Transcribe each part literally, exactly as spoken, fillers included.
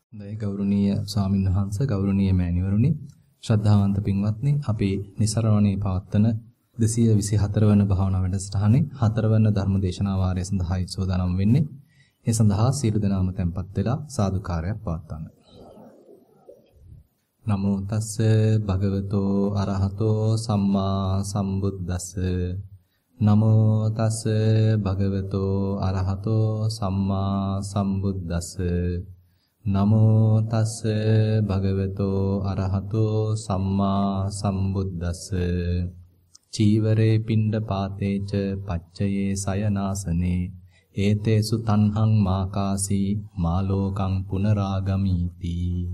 දෛ ගෞරවනීය ස්වාමින්වහන්සේ ගෞරවනීය මෑණිවරුනි ශ්‍රද්ධාවන්ත පින්වත්නි අපි નિසරණේ පවත්වන දෙසිය විසිහතර වන භාවනා වැඩසටහනේ හතර වන ධර්ම දේශනා වාරය සඳහායි සෝදානම් වෙන්නේ. ඒ සඳහා සියලු දෙනාම tempත් වෙලා සාදුකාරයක් පවත්වන්න. නමෝ තස්ස භගවතෝ අරහතෝ සම්මා සම්බුද්දස්ස නමෝ තස්ස භගවතෝ අරහතෝ සම්මා සම්බුද්දස්ස නමෝ තස්ස භගවතෝ අරහතෝ සම්මා සම්බුද්දස්ස චීවරේ පිණ්ඩ පාතේච පච්චයේ සයනාසනේ ඒතේසු තණ්හං මාකාසී මාලෝකං පුනරාගමීති.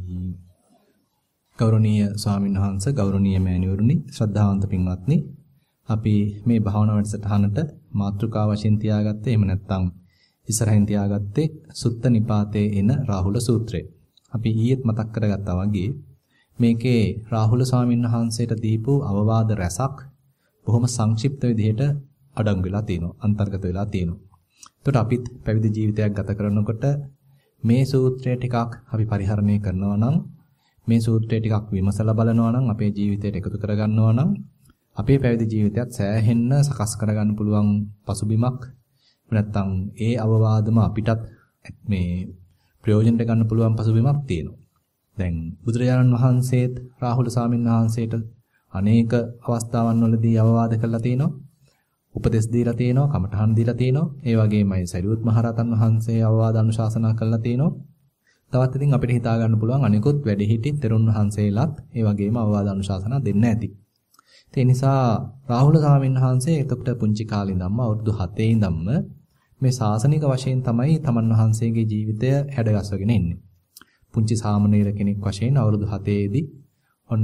ගෞරවනීය ස්වාමින්වහන්සේ ගෞරවනීය මෑණිවරුනි ශ්‍රද්ධාවන්ත පින්වත්නි අපි මේ භාවනා වැඩසටහනට මාතෘකා වශයෙන් තියාගත්තේ එහෙම නැත්නම් ඉස්සරහින් තියාගත්තේ සුත්ත නිපාතේ එන රාහුල සූත්‍රය. අපි ඊයේත් මතක් කරගත්තා වගේ මේකේ රාහුල ස්වාමීන් වහන්සේට දීපු අවවාද රැසක් බොහොම සංක්ෂිප්ත විදිහට අඩංගු වෙලා තියෙනවා, අන්තර්ගත වෙලා තියෙනවා. එතකොට අපිත් පැවිදි ජීවිතයක් ගත කරනකොට මේ සූත්‍රය ටිකක් අපි පරිහරණය කරනවා නම්, මේ සූත්‍රය ටිකක් විමසලා බලනවා නම්, අපේ ජීවිතයට එකතු කරගන්නවා නම් අපේ පැවිදි ජීවිතයත් සෑහෙන්න සකස් කරගන්න පුළුවන් පසුබිමක් නැත්තම් ඒ අවවාදම අපිටත් මේ ප්‍රයෝජනට ගන්න පුළුවන් පසුබිමක් තියෙනවා. දැන් බුදුරජාණන් වහන්සේත් රාහුල ස්වාමීන් වහන්සේට අනේක අවස්ථාවන් වලදී අවවාද කළා තියෙනවා. උපදෙස් දීලා තියෙනවා, කමඨහන් දීලා තියෙනවා. ඒ වගේමයි සරියුත් මහරහතන් වහන්සේ අවවාද අනුශාසනා කළා තියෙනවා. තවත් ඉතින් අපිට හිතා ගන්න පුළුවන් අනිකුත් වැඩිහිටි තෙරුන් වහන්සේලාත් ඒ වගේම අවවාද අනුශාසනා දෙන්න ඇති. ඒ නිසා රාහුල ස්වාමීන් වහන්සේ එතකොට පුංචි කාලේ ඉඳන්ම අවුරුදු හතේ ඉඳන්ම මේ ශාසනික වශයෙන් තමයි තමන් වහන්සේගේ ජීවිතය හැඩගස්වගෙන ඉන්නේ. පුංචි සාමණේර කෙනෙක් වශයෙන් අවුරුදු හතේදී ඔන්න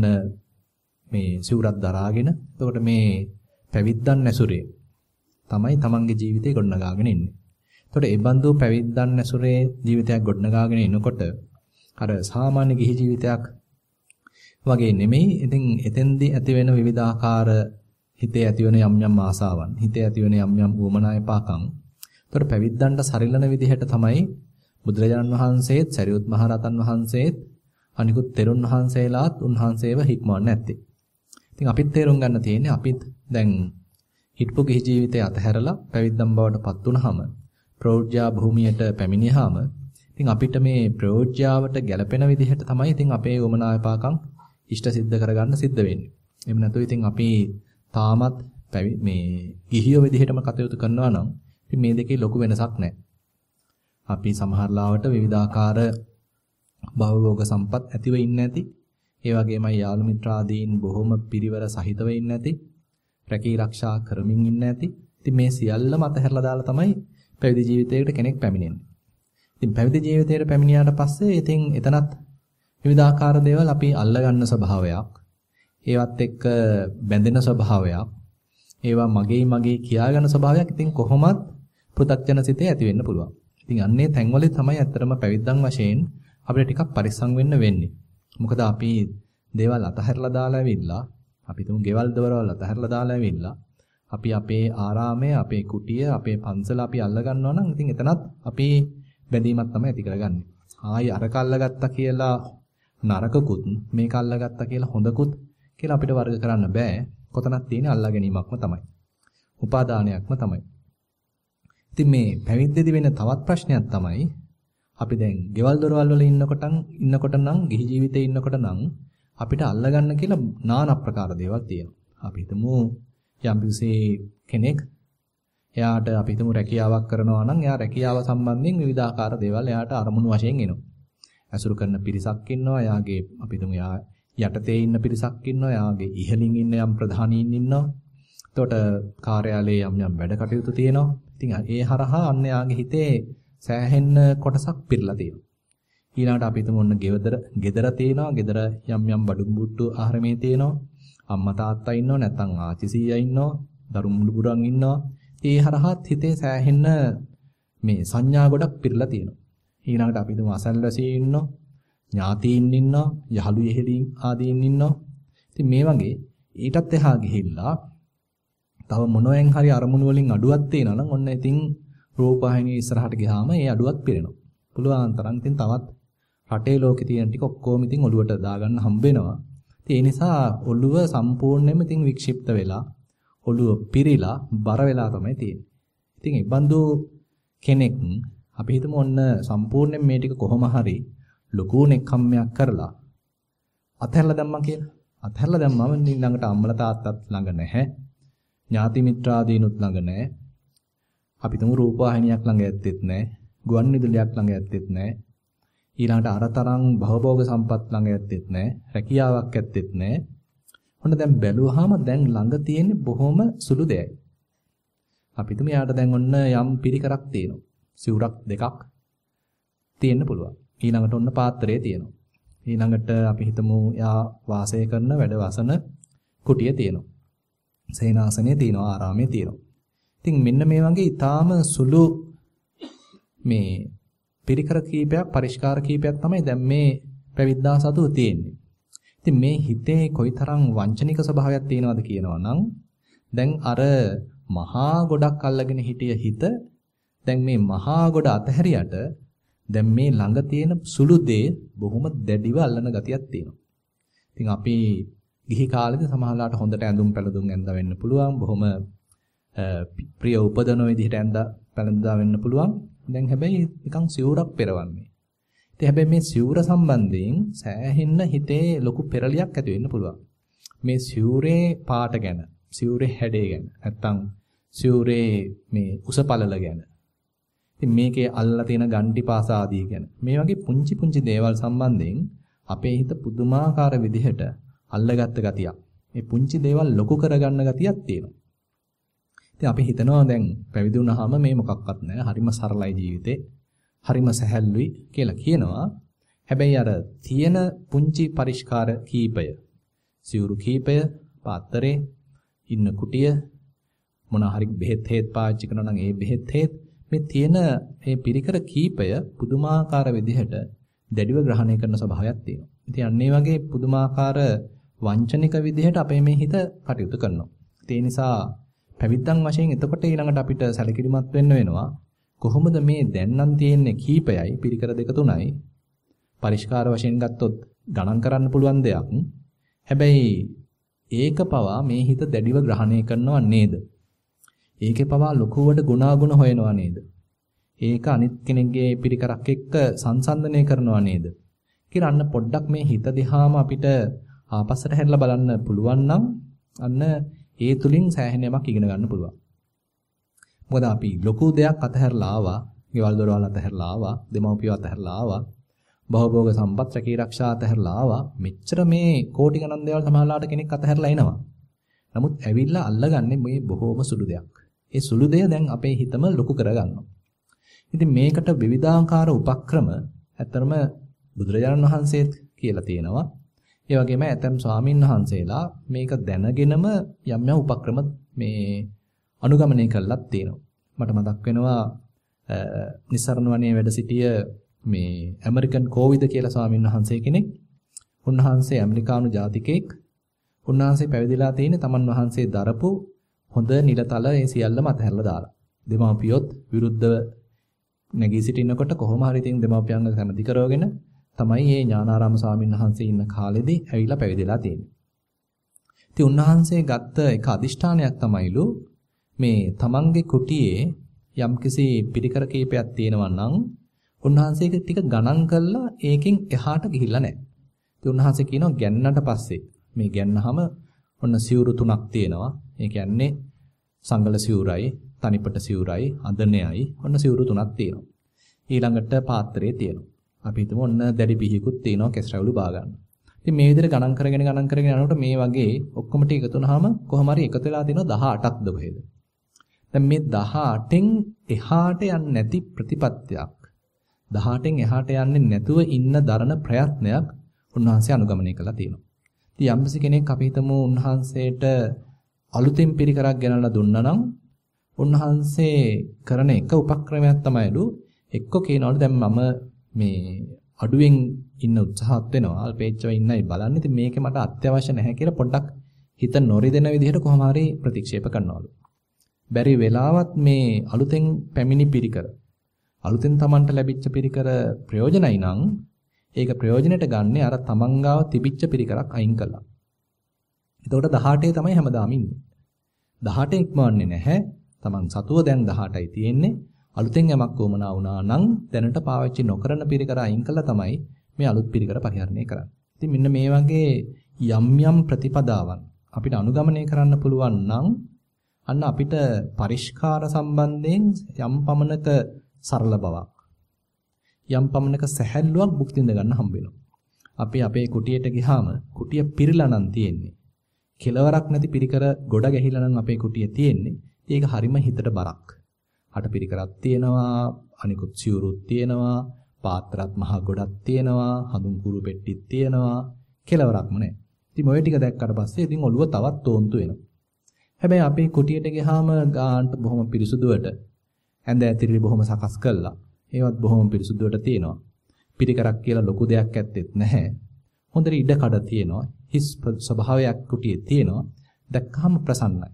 මේ සිවුරක් දරාගෙන එතකොට මේ පැවිද්දන් ඇසුරේ තමයි තමන්ගේ ජීවිතය ගොඩනගාගෙන ඉන්නේ. එතකොට ඒ බඳු පැවිද්දන් ඇසුරේ ජීවිතයක් ගොඩනගාගෙන ඉනකොට අර සාමාන්‍ය ගිහි ජීවිතයක් වගේ නෙමෙයි. ඉතින් එතෙන්දී ඇති වෙන විවිධාකාර හිතේ ඇති වෙන යම් යම් ආසාවන්, හිතේ ඇති වෙන යම් යම් උවමනා එපාකම්. ඒතර පැවිද්දන්ට සරිලන විදිහට තමයි බුදුරජාණන් වහන්සේත්, සරියුත් මහරහතන් වහන්සේත්, අනිකුත් තෙරුන් වහන්සේලාත් උන්වහන්සේව හික්මවන්නේ නැත්තේ. ඉතින් අපිත් තේරුම් ගන්න තියෙන්නේ අපිත් දැන් හිටපු ගිහි ජීවිතය අතහැරලා පැවිද්දන් බවට පත් වුණාම, ප්‍රෞಢ්‍යා භූමියට පැමිණියාම, ඉතින් අපිට මේ ප්‍රෞಢ්‍යාවට ගැළපෙන විදිහට තමයි ඉතින් අපේ උවමනා එපාකම් ඉෂ්ට සිද්ධ කරගන්න සිද්ධ වෙන්නේ. එහෙම නැත්නම් ඉතින් අපි තාමත් මේ ගිහියෝ විදිහටම කටයුතු කරනවා නම් ඉතින් මේ දෙකේ ලොකු වෙනසක් නැහැ. අපි සමහර ලාවට විවිධාකාර භවෝග සම්පත් ඇතිව ඉන්නේ නැති, ඒ වගේමයි යාළු මිත්‍රාදීන් බොහොම පිරිවර සහිතව ඉන්නේ නැති, රැකී ආරක්ෂා කරමින් ඉන්නේ නැති. ඉතින් මේ සියල්ලම අතහැරලා දාලා තමයි පැවිදි ජීවිතයකට කෙනෙක් පැමිණෙන්නේ. ඉතින් පැවිදි ජීවිතයට පැමිණියාට පස්සේ ඉතින් එතනත් විවිධාකාර දේවල් අපි අල්ලගන්න ස්වභාවයක්, ඒවත් එක්ක බැඳෙන ස්වභාවයක්, ඒවා මගේ මගේ කියාගන්න ස්වභාවයක් ඉතින් කොහොමත් පෘථග්ජන සිතේ ඇති වෙන්න පුළුවන්. ඉතින් අන්නේ තැන්වල තමයි ඇත්තටම පැවිද්දන් වශයෙන් අපිට ටිකක් පරිස්සම් වෙන්න වෙන්නේ. මොකද අපි දේවල් අතහැරලා දාලා ඇවිල්ලා, අපි තුමු ගෙවල් දොරවල් අතහැරලා දාලා ඇවිල්ලා, අපි අපේ ආරාමය, අපේ කුටිය, අපේ පන්සල අපි අල්ල ගන්නවා නම් ඉතින් එතනත් අපි බැඳීමක් තමයි ඇති කරගන්නේ. ආයි අරක අල්ලගත්තා කියලා නරකකුත්, මේක අල්ලගත්තා කියලා හොඳකුත් කියලා අපිට වර්ග කරන්න බෑ. කොතනක් තියෙන අල්ලා ගැනීමක්ම තමයි. උපාදානයක්ම තමයි. ඉතින් මේ පැවිද්දේදී වෙන තවත් ප්‍රශ්නයක් තමයි අපි දැන් ගෙවල් දොරවල් වල ඉන්නකොට ඉන්නකොට නම් ගිහි ජීවිතේ ඉන්නකොට නම් අපිට අල්ලගන්න කියලා নানা ප්‍රකාර දේවල් තියෙනවා. අපි හිතමු යම්කිසි කෙනෙක් එයාට අපි හිතමු රැකියාවක් කරනවා නම් එයා රැකියාව සම්බන්ධයෙන් විවිධාකාර දේවල් එයාට අරමුණු වශයෙන් එනවා. ඇසුරු කරන පිරිසක් ඉන්නවා. එයාගේ අපි හිතමු එයා යටතේ ඉන්න පිරිසක් ඉන්නවා. එයාගේ ඉහළින් ඉන්න යම් ප්‍රධානීන් ඉන්නවා. එතකොට කාර්යාලයේ යම් යම් වැඩ කටයුතු තියෙනවා. ඉතින් ඒ හරහා අන්න එයාගේ හිතේ සෑහෙන්න කොටසක් පිරලා තියෙනවා. ඊළඟට අපි හිතමු ඔන්න ගෙදර ගෙදර තියෙනවා. ගෙදර යම් යම් බඩු මුට්ටු ආහාරමේ තියෙනවා. අම්මා තාත්තා ඉන්නවා. නැත්නම් ආච්චි සීයා ඉන්නවා. දරුණු මුළුබුරන් ඉන්නවා. ඒ හරහාත් හිතේ සෑහෙන්න මේ සංඥා ගොඩක් පිරලා තියෙනවා. ඊළඟට අපි හිතමු අසල්වැසියෝ ඉන්නවා. ඥාතීන් ඉන්නවා. යහළු යෙහෙලින් ආදීන් ඉන්නවා. ඉතින් මේ වගේ ඊටත් එහා ගිහිල්ලා තව මොනෙන් හරි අරමුණු වලින් අඩුවක් තියෙනවා නම් ඔන්න ඉතින් රූපවාහිනිය ඉස්සරහට ගියාම ඒ අඩුවක් පිරෙනවා. පුළුවන් තරම් ඉතින් තවත් රටේ ලෝකේ තියෙන ටික ඔක්කොම ඉතින් ඔළුවට දාගන්න හම්බ වෙනවා. ඉතින් ඒ නිසා ඔළුව සම්පූර්ණයෙන්ම ඉතින් වික්ෂිප්ත වෙලා ඔළුව පිරීලා බර වෙලා තමයි තියෙන්නේ. ඉතින් ඒ බඳු කෙනෙක් අපි හිතමු ඔන්න සම්පූර්ණයෙන් මේ ටික කොහොම හරි ලොකු නෙක්ඛම්මයක් කරලා අතහැරලා දැම්මා කියලා. අතහැරලා දැම්මම ළඟට අම්මලා තාත්තත් ළඟ නැහැ. ඥාති මිත්‍රාදීනුත් ළඟ නැහැ. අපි තුමු රූපවාහිනියක් ළඟ ඇත්තෙත් නැහැ. ගුවන් විදුලියක් ළඟ ඇත්තෙත් නැහැ. ඊළඟට අරතරන් භවභෝග සම්පත් ළඟ ඇත්තෙත් නැහැ. රැකියාවක් ඇත්තෙත් නැහැ. ඔන්න දැන් බැලුවාම දැන් ළඟ තියෙන්නේ බොහොම සුළු දෙයක්. අපි තුමු යාට දැන් ඔන්න යම් පිරිකරක් තියෙනවා. සිවුරක් දෙකක් තියෙන්න පුළුවන්. ඊළඟට ඔන්න පාත්‍රය තියෙනවා. ඊළඟට අපි හිතමු යා වාසය කරන වැඩ වසන කුටිය තියෙනවා. සේනාසනය තියෙනවා, ආරාමයේ තියෙනවා. ඉතින් මෙන්න මේ වගේ ඊටාම සුළු මේ පිරිකර කීපයක්, පරිස්කාර කීපයක් තමයි දැන් මේ පැවිද්දා සතුව තියෙන්නේ. ඉතින් මේ හිතේ කොයිතරම් වංචනික ස්වභාවයක් තියෙනවද කියනවා නම් දැන් අර මහා ගොඩක් අල්ලගෙන හිටිය හිත දැන් මේ මහා ගොඩ අතහැරියට දැන් මේ ළඟ තියෙන සුළු දේ බොහොම දැඩිව අල්ලන ගතියක් තියෙනවා. ඉතින් අපි ගිහි කාලේදී සමහරලාට හොඳට ඇඳුම් පැළඳුම් ඇඳලා වෙන්න පුළුවන්. බොහොම ප්‍රිය උපදන විදිහට ඇඳලා පැළඳලා වෙන්න පුළුවන්. දැන් හැබැයි නිකන් සිවුරක් පෙරවන්නේ. ඉතින් හැබැයි මේ සිවුර සම්බන්ධයෙන් සෑහෙන්න හිතේ ලොකු පෙරලියක් ඇති වෙන්න පුළුවන්. මේ සිවුරේ පාට ගැන, සිවුරේ හැඩය ගැන, නැත්තම් සිවුරේ මේ උස පළල ගැන. ඉතින් මේකේ අල්ලලා තියෙන ගණ්ටි පාස ආදී ගැන. මේ වගේ පුංචි පුංචි දේවල් සම්බන්ධයෙන් අපේ හිත පුදුමාකාර විදිහට අල්ලගත්ත ගතියක්. මේ පුංචි දේවල් ලොකු කරගන්න ගතියක් තියෙනවා. ඉතින් අපි හිතනවා දැන් පැවිදි වුණාම මේ මොකක්වත් නැහැ. හරිම සරලයි ජීවිතේ. හරිම සැහැල්ලුයි කියලා කියනවා. හැබැයි අර තියෙන පුංචි පරිස්කාර කීපය, සිවුරු කීපය, පාත්‍රේ, ඉන්න කුටිය, මොන හරි බෙහෙත් හේත් පාවිච්චි කරනවා නම් ඒ බෙහෙත් හේත් මේ තියෙන මේ පිරිකර කීපය පුදුමාකාර විදිහට දැඩිව ග්‍රහණය කරන ස්වභාවයක් තියෙනවා. ඉතින් අන්න ඒ වගේ පුදුමාකාර වංචනික විදිහට අපේ මේ හිත කටයුතු කරනවා. ඒ නිසා පැවිද්දන් වශයෙන් එතකොට ඊළඟට අපිට සැලකිලිමත් වෙන්න වෙනවා. කොහොමද මේ දැන් නම් තියෙන්නේ කීපයයි පිරිකර දෙක තුනයි. පරිස්කාර වශයෙන් ගත්තොත් ගණන් කරන්න පුළුවන් දෙයක්. හැබැයි ඒක පවා මේ හිත දැඩිව ග්‍රහණය කරනවා නේද? ඒකේ පවා ලොකුවට ගුණාගුණ හොයනවා නේද? ඒක අනිත් කෙනෙක්ගේ පිරිකරක් එක්ක සංසන්දනය කරනවා නේද? කියලා අන්න පොඩ්ඩක් මේ හිත දිහාම අපිට ආපස්සට හැරිලා බලන්න පුළුවන් නම් අන්න ඒ තුලින් සෑහෙන යමක් ඉගෙන ගන්න පුළුවන්. මොකද අපි ලොකු දෙයක් අතහැරලා ආවා, ගෙවල් දොරවල් අතහැරලා ආවා, දෙමව්පියෝ අතහැරලා ආවා, භවභෝග සම්පත් රැකී ආරක්ෂා අතහැරලා ආවා. මෙච්චර මේ කෝටි ගණන් දේවල් සමහරලාට කෙනෙක් අතහැරලා එනවා. නමුත් ඇවිල්ලා අල්ලගන්නේ මේ බොහෝම සුළු දෙයක්. ඒ සුළු දෙය දැන් අපේ හිතම ලොකු කරගන්නවා. ඉතින් මේකට විවිධාකාර උපක්‍රම ඇත්තරම බුදුරජාණන් වහන්සේත් කියලා තියෙනවා. ඒ වගේම ඇතම් ස්වාමීන් වහන්සේලා මේක දැනගෙනම යම් යම් උපක්‍රම මේ අනුගමනය කළාත් තියෙනවා. මට මතක් වෙනවා නිසරණ වනයේ වැඩ සිටිය මේ ඇමරිකන් කෝවිද කියලා ස්වාමීන් වහන්සේ කෙනෙක්. උන්වහන්සේ ඇමරිකානු ජාතිකයෙක්. උන්වහන්සේ පැවිදිලා තියෙන තමන් වහන්සේ දරපු හොඳ නිලතල ඒ සියල්ලම අතහැරලා දාලා. දෙමාපියොත් විරුද්ධව නැගී සිටිනකොට කොහොම හරි තින් දෙමාපියන්ව කැමති කරවගෙන තමයි මේ ඥානාරාම ස්වාමීන් වහන්සේ ඉන්න කාලෙදී ඇවිල්ලා පැවිදිලා තියෙන්නේ. ඉතින් උන්වහන්සේ ගත්ත එක අදිෂ්ඨානයක් තමයිලු මේ තමන්ගේ කුටියේ යම්කිසි පිරිකර කීපයක් තියෙනවා නම් උන්වහන්සේ ඒක ටික ගණන් කරලා ඒකෙන් එහාට ගිහිල්ලා නැහැ. ඉතින් උන්වහන්සේ කියනවා ගැන්නට පස්සේ මේ ගැන්නහම ඔන්න සිවුරු තුනක් තියෙනවා. ඒ කියන්නේ සංගල සිවුරයි, තනිපට සිවුරයි, අදණයයි ඔන්න සිවුරු තුනක් තියෙනවා. ඊළඟට පාත්‍රය තියෙනවා. අපි හිතමු ඔන්න දැඩි පිහිකුත් තියෙනවා කෙස් රැවුළු බා ගන්න. ඉතින් මේ විදිහට ගණන් කරගෙන ගණන් කරගෙන යනකොට මේ වගේ ඔක්කොම ටික එකතු වුනහම කොහොම හරි එකතු වෙලා තියෙනවා දහඅටක්ද කොහෙද? දැන් මේ දහඅටෙන් එහාට යන්නේ නැති ප්‍රතිපත්තියක් දහඅටෙන් එහාට යන්නේ නැතුව ඉන්න දරන ප්‍රයත්නයක් උන්වහන්සේ අනුගමනය කළා තියෙනවා. ඉතින් යම්කිසි කෙනෙක් අපි හිතමු උන්වහන්සේට අලුතෙන් පිරිකරක් ගෙනල්ලා දුන්නා නම් උන්වහන්සේ කරන එක උපක්‍රමයක් තමයිලු එක්ක කියනවලු දැන් මම මේ අඩුවෙන් ඉන්න උත්සාහත් වෙනවා අල්පේච්චව ඉන්නයි බලන්නේ. ඉතින් මේක මට අත්‍යවශ්‍ය නැහැ කියලා පොඩ්ඩක් හිත නොරිදෙන විදිහට කොහොම හරි ප්‍රතික්ෂේප කරනවලු. බැරි වෙලාවත් මේ අලුතෙන් පැමිණි පිරිකර අලුතෙන් Tamanට ලැබිච්ච පිරිකර ප්‍රයෝජනයි නම් ඒක ප්‍රයෝජනෙට ගන්න අර තමන් ගාව තිබිච්ච පිරිකරක් අයින් කළා. එතකොට දහඅටේ තමයි හැමදාම ඉන්නේ. දහඅට ඉක්මවන්නේ නැහැ. තමන් සතුව දැන් දහඅටයි තියෙන්නේ. අලුතෙන් යමක් වමනා වුණා නම් දැනට පාවිච්චි නොකරන පිරිකර අයින් කළා තමයි මේ අලුත් පිරිකර පරිහරණය කරන්නේ. ඉතින් මෙන්න මේ වගේ යම් යම් ප්‍රතිපදාවන් අපිට අනුගමනය කරන්න පුළුවන් නම් අන්න අපිට පරිස්කාර සම්බන්ධයෙන් යම් පමණක සරල බවක් යම් පමණක සැහැල්ලුවක් භුක්ති විඳ ගන්න හම්බ වෙනවා. අපි අපේ කුටියට ගියාම කුටිය පිරලා නම් තියෙන්නේ. කෙලවරක් නැති පිරිකර ගොඩ ගැහිලා නම් අපේ කුටිය තියෙන්නේ. ඒක හරිම හිතට බරක්. අට පිරිකරක් තියෙනවා, අනිකුත් සිවුරුත් තියෙනවා, පාත්‍රත් මහ ගොඩක් තියෙනවා, හඳුන් කුරු පෙට්ටිත් තියෙනවා. කෙලවරක්ම නැහැ. ඉතින් ඔය ටික දැක්කට පස්සේ ඉතින් ඔළුව තවත් තෝන්තු වෙනවා. හැබැයි අපේ කුටියට ගියාම ගාන්ට බොහොම පිරිසුදුවට ඇඳ ඇතිරිලි බොහොම සකස් කළා. ඒවත් බොහොම පිරිසුදුවට තියෙනවා. පිරිකරක් කියලා ලොකු දෙයක් ඇත්තෙත් නැහැ. හොඳට ඉඩ කඩ තියෙනවා. හිස් ස්වභාවයක් කුටියේ තියෙනවා. දැක්කහම ප්‍රසන්නයි.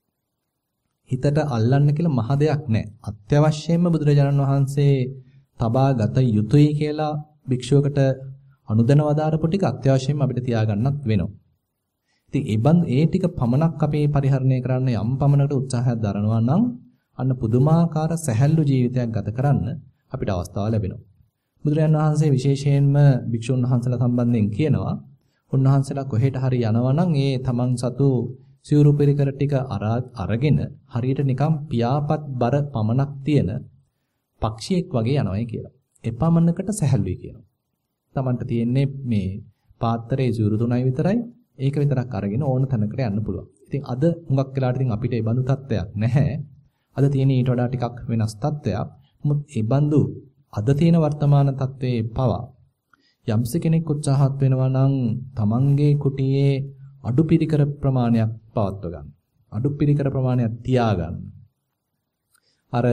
හිතට අල්ලන්න කියලා මහ දෙයක් නැහැ. අත්‍යවශ්‍යයෙන්ම බුදුරජාණන් වහන්සේ තබා ගත යුතුයි කියලා භික්ෂුවකට අනුදැන වදාරපු ටික අත්‍යවශ්‍යයෙන්ම අපිට තියාගන්නත් වෙනවා. ඉතින් ඒ බඳ ඒ ටික පමණක් අපේ පරිහරණය කරන්න යම් පමණකට උත්සාහයක් දරනවා නම් අන්න පුදුමාකාර සැහැල්ලු ජීවිතයක් ගත කරන්න අපිට අවස්ථාව ලැබෙනවා. බුදුරජාණන් වහන්සේ විශේෂයෙන්ම භික්ෂුන් වහන්සේලා සම්බන්ධයෙන් කියනවා උන්වහන්සේලා කොහෙට හරි යනවා නම් ඒ තමන් සතු සිවුරු පෙරිකර ටික අරගෙන හරියට නිකම් පියාපත් බර පමණක් තියෙන පක්ෂියෙක් වගේ යනවායි කියලා. එපමණකට සැහැල්ලුයි කියනවා. තමන්ට තියෙන්නේ මේ පාත්‍රයේ සිවුරු තුනයි විතරයි. ඒක විතරක් අරගෙන ඕන තැනකට යන්න පුළුවන්. ඉතින් අද හුඟක් වෙලාවට ඉතින් අපිට ඒ බඳු තත්ත්වයක් නැහැ. අද තියෙන ඊට වඩා ටිකක් වෙනස් තත්ත්වයක්. නමුත් ඒ බඳු අද තියෙන වර්තමාන තත්ත්වයේ පවා යම්ස කෙනෙක් උත්සාහත් වෙනවා නම් තමන්ගේ කුටියේ අඩු පිරිකර ප්‍රමාණයක් පවත්ව ගන්න. අඩු පිරිකර ප්‍රමාණයක් තියාගන්න. අර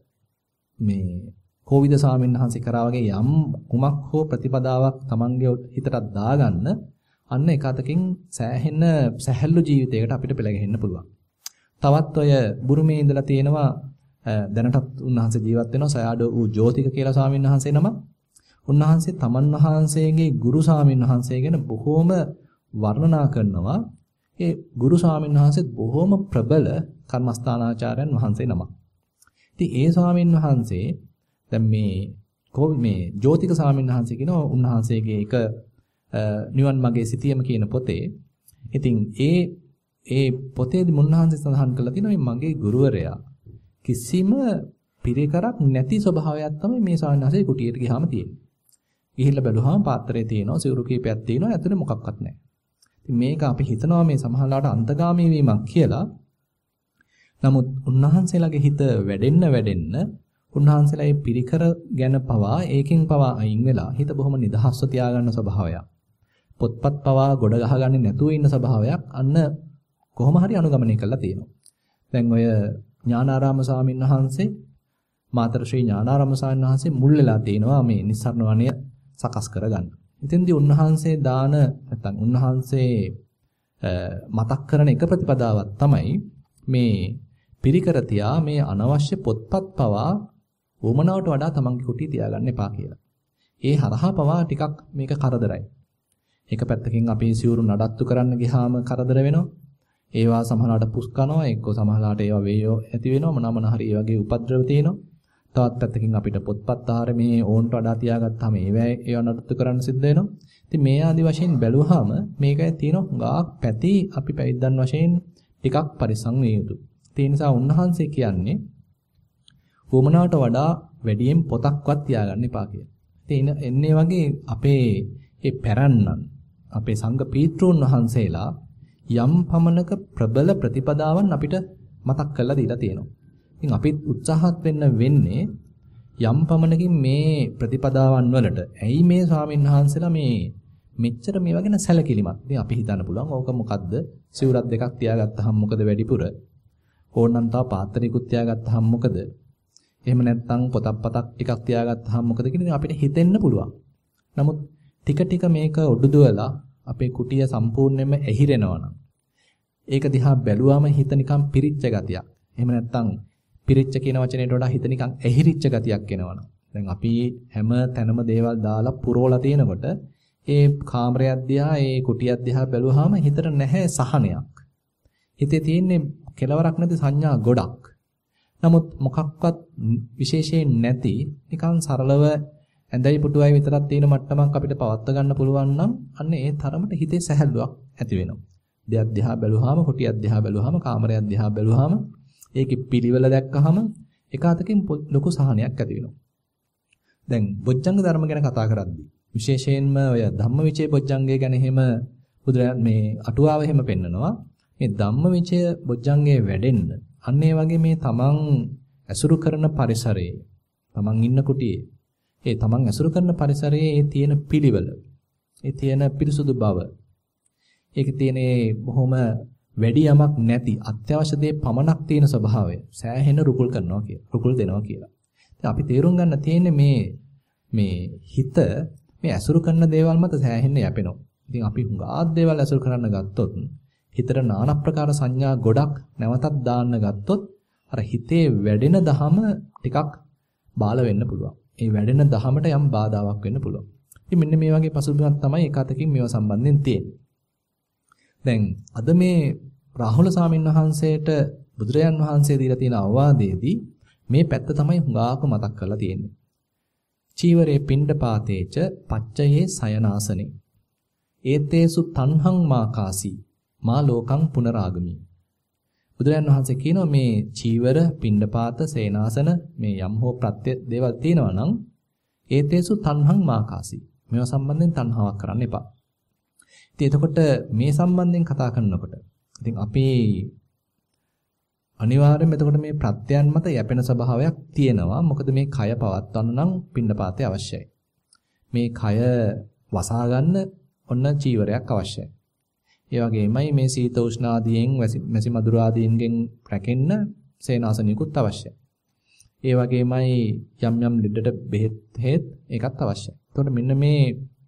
මේ කෝවිද ස්වාමීන් වහන්සේ කරා වගේ යම් කුමක් හෝ ප්‍රතිපදාවක් තමන්ගේ හිතට දාගන්න අන්න එක අතකින් සෑහෙන සැහැල්ලු ජීවිතයකට අපිට පෙළ ගැහෙන්න පුළුවන්. තවත් ඔය බුරුමේ ඉඳලා තියෙනවා දැනටත් උන්වහන්සේ ජීවත් වෙනවා සයාඩෝ වූ ජෝතික කියලා ස්වාමීන් වහන්සේ නම. උන්වහන්සේ තමන් වහන්සේගේ ගුරු ස්වාමීන් වහන්සේ ගැන බොහෝම වර්ණනා කරනවා. ඒ ගුරු ස්වාමීන් වහන්සේත් බොහෝම ප්‍රබල කර්මස්ථානාචාර්යයන් වහන්සේ නමක්. ඉතින් ඒ ස්වාමීන් වහන්සේ දැන් මේ කොහොම මේ ජෝතික ස්වාමීන් වහන්සේ කියනවා උන්වහන්සේගේ එක නිවන් මාගේ සිටියම කියන පොතේ. ඉතින් ඒ ඒ පොතේදී මුන්වහන්සේ සඳහන් කරලා තියෙනවා මගේ ගුරුවරයා කිසිම පිරිකරක් නැති ස්වභාවයක් තමයි මේ ස්වාමීන් වහන්සේ කුටියට ගියාම තියෙන්නේ. ගිහිල්ලා බැලුවාම පාත්‍රයේ තියෙනවා සිවුරු කීපයක් තියෙනවා ඇතුලේ මොකක්වත් නැහැ. ඉතින් මේක අපි හිතනවා මේ සමහරලාට අන්තගාමී වීමක් කියලා. නමුත් උන්වහන්සේලාගේ හිත වැඩෙන්න වැඩෙන්න උන්වහන්සේලා මේ පිරිකර ගැන පවා ඒකෙන් පවා අයින් වෙලා හිත බොහොම නිදහස්ව තියාගන්න ස්වභාවයක්. පොත්පත් පවා ගොඩ ගහගන්නේ නැතුව ඉන්න ස්වභාවයක් අන්න කොහොම හරි අනුගමනය කරලා තියෙනවා. දැන් ඔය ඥානාරාම ස්වාමීන් වහන්සේ මාතර ශ්‍රී ඥානාරාම ස්වාමීන් වහන්සේ මුල් වෙලා තිනවා මේ නිස්සරණ වණය සකස් කරගන්න. ඉතින්දී උන්වහන්සේ දාන නැත්නම් උන්වහන්සේ මතක් කරන එක ප්‍රතිපදාවක් තමයි මේ පිරිකර තියා මේ අනවශ්‍ය පොත්පත් පවා වමනාවට වඩා තමන්ගේ කුටිය තියාගන්න එපා කියලා. ඒ හරහා පවා ටිකක් මේක කරදරයි. එක පැත්තකින් අපි සිවුරු නඩත්තු කරන්න ගියාම කරදර වෙනවා. ඒවා සමහරවිට පුස් කරනවා, එක්ක සමහරවිට ඒවා වේයෝ ඇති වෙනවා, මොනවා මොන හරි ඒ වගේ උපද්‍රව තියෙනවා. තවත් පැත්තකින් අපිට පොත්පත් ආහාර මේ ඕන්ට වඩා තියාගත්තාම ඒවා ඒවා නඩත්තු කරන්න සිද්ධ වෙනවා. ඉතින් මේ ආදි වශයෙන් බැලුවාම මේකයි තියෙන හුඟක් පැති අපි පැවිද්දන් වශයෙන් ටිකක් පරිස්සම් විය යුතුයි. ඒ නිසා උන්වහන්සේ කියන්නේ වමනාවට වඩා වැඩියෙන් පොතක්වත් තියාගන්න එපා කියලා. ඉතින් එන්නේ වගේ අපේ ඒ පැරණන් අපේ සංඝ පීත්‍රෝන් වහන්සේලා යම් පමණක ප්‍රබල ප්‍රතිපදාවන් අපිට මතක් කරලා දීලා තියෙනවා. ඉතින් අපිත් උත්සාහත් වෙන්න වෙන්නේ යම් පමණකින් මේ ප්‍රතිපදාවන් වලට ඇයි මේ ස්වාමීන් වහන්සේලා මේ මෙච්චර මේවා ගැන සැලකිලිමත්. ඉතින් අපි හිතන්න පුළුවන් ඕක මොකද්ද? සිවුරක් දෙකක් තියාගත්තාම මොකද වැඩිපුර? ඕනනම් තව පාත්‍රයකුත් තියාගත්තාම මොකද? එහෙම නැත්නම් පොතක් පතක් ටිකක් තියාගත්තාම මොකද කියන අපිට හිතෙන්න පුළුවන්. නමුත් ටික ටික මේක ඔඩුදුවලා අපේ කුටිය සම්පූර්ණයෙන්ම ඇහිරෙනවා නම් ඒක දිහා බැලුවාම හිත නිකන් පිරිච්ච ගතියක්. එහෙම නැත්නම් පිරිච්ච කියන වචනයට වඩා හිත නිකන් ඇහිරිච්ච ගතියක් එනවනම් දැන් අපි හැම තැනම දේවල් දාලා පුරවලා තිනකොට ඒ කාමරයක් දිහා ඒ කුටියක් දිහා බැලුවාම හිතට නැහැ සහනයක්. හිතේ තියෙන්නේ කෙලවරක් නැති සංඥා ගොඩක්. නමුත් මොකක්වත් විශේෂයෙන් නැති නිකන් සරලව ඇඳයි පුටුවයි විතරක් තියෙන මට්ටමක් අපිට පවත්වා ගන්න පුළුවන් නම් අන්න ඒ තරමට හිතේ සැහැල්ලුවක් ඇති වෙනවා. දෙයක් දිහා බැලුවාම, කුටියක් දිහා බැලුවාම, කාමරයක් දිහා බැලුවාම, ඒකේ පිළිවෙල දැක්කහම එක අතකින් ලොකු සහනයක් ඇති වෙනවා. දැන් බොජ්ජංග ධර්ම ගැන කතා කරද්දී විශේෂයෙන්ම ඔය ධම්මවිචේ බොජ්ජංගය ගැන එහෙම බුදුරජාන් මේ අටුවාව එහෙම පෙන්නනවා. මේ ධම්මවිචය බොජ්ජංගේ වැඩෙන්න අන්න ඒ වගේ මේ තමන් ඇසුරු කරන පරිසරයේ තමන් ඉන්න කුටියේ ඒ තමන් ඇසුරු කරන පරිසරයේ ඒ තියෙන පිළිවෙල ඒ තියෙන පිරිසුදු බව ඒකේ තියෙන බොහොම වැඩි යමක් නැති අත්‍යවශ්‍ය දේ පමණක් තියෙන ස්වභාවය සෑහෙන රුකුල් කරනවා කියලා රුකුල් දෙනවා කියලා. ඉතින් අපි තේරුම් ගන්න තියෙන්නේ මේ මේ හිත මේ ඇසුරු කරන දේවල් මත සෑහෙන්න යැපෙනවා. ඉතින් අපි හුඟා දේවල් ඇසුරු කරන්න ගත්තොත් හිතට নানা ප්‍රකාර සංඥා ගොඩක් නැවතත් දාන්න ගත්තොත් අර හිතේ වැඩෙන දහම ටිකක් බාල වෙන්න පුළුවන්. ඒ වැඩෙන දහමට යම් බාධාවක් වෙන්න පුළුවන්. ඉතින් මෙන්න මේ වගේ පසුබිමක් තමයි එක අතකින් මේව සම්බන්ධයෙන් තියෙන්නේ. දැන් අද මේ රාහුල සාමින් වහන්සේට බුදුරජාන් වහන්සේ දීලා තියෙන අවවාදයේදී මේ පැත්ත තමයි හුඟාක මතක් කරලා තියෙන්නේ. චීවරේ පිණ්ඩපාතේච පච්චයේ සයනාසනේ. ඒතේසු තණ්හං මාකාසී මා ලෝකං පුනරාගමි. බුදුරජාන් වහන්සේ කියනවා මේ චීවර පිණ්ඩපාත සේනාසන මේ යම් හෝ ප්‍රත්‍ය දේවල් තියෙනවා නම් ඒතේසු තණ්හං මාකාසී. මේවා සම්බන්ධයෙන් තණ්හාවක් කරන්න එපා. ඉතින් එතකොට මේ සම්බන්ධයෙන් කතා කරනකොට ඉතින් අපි අනිවාර්යයෙන්ම එතකොට මේ ප්‍රත්‍යයන් මත යැපෙන ස්වභාවයක් තියෙනවා. මොකද මේ කය පවත්වන්න නම් පිණ්ඩපාතය අවශ්‍යයි. මේ කය වසා ගන්න ඔන්න චීවරයක් අවශ්‍යයි. ඒ වගේමයි මේ සීත උෂ්ණ ආදීන් මැසි මදුර ආදීන්ගෙන් රැකෙන්න සේනාසනිකුත් අවශ්‍යයි. ඒ වගේමයි යම් යම් ලෙඩට බෙහෙත් හේත් ඒකත් අවශ්‍යයි. එතකොට මෙන්න මේ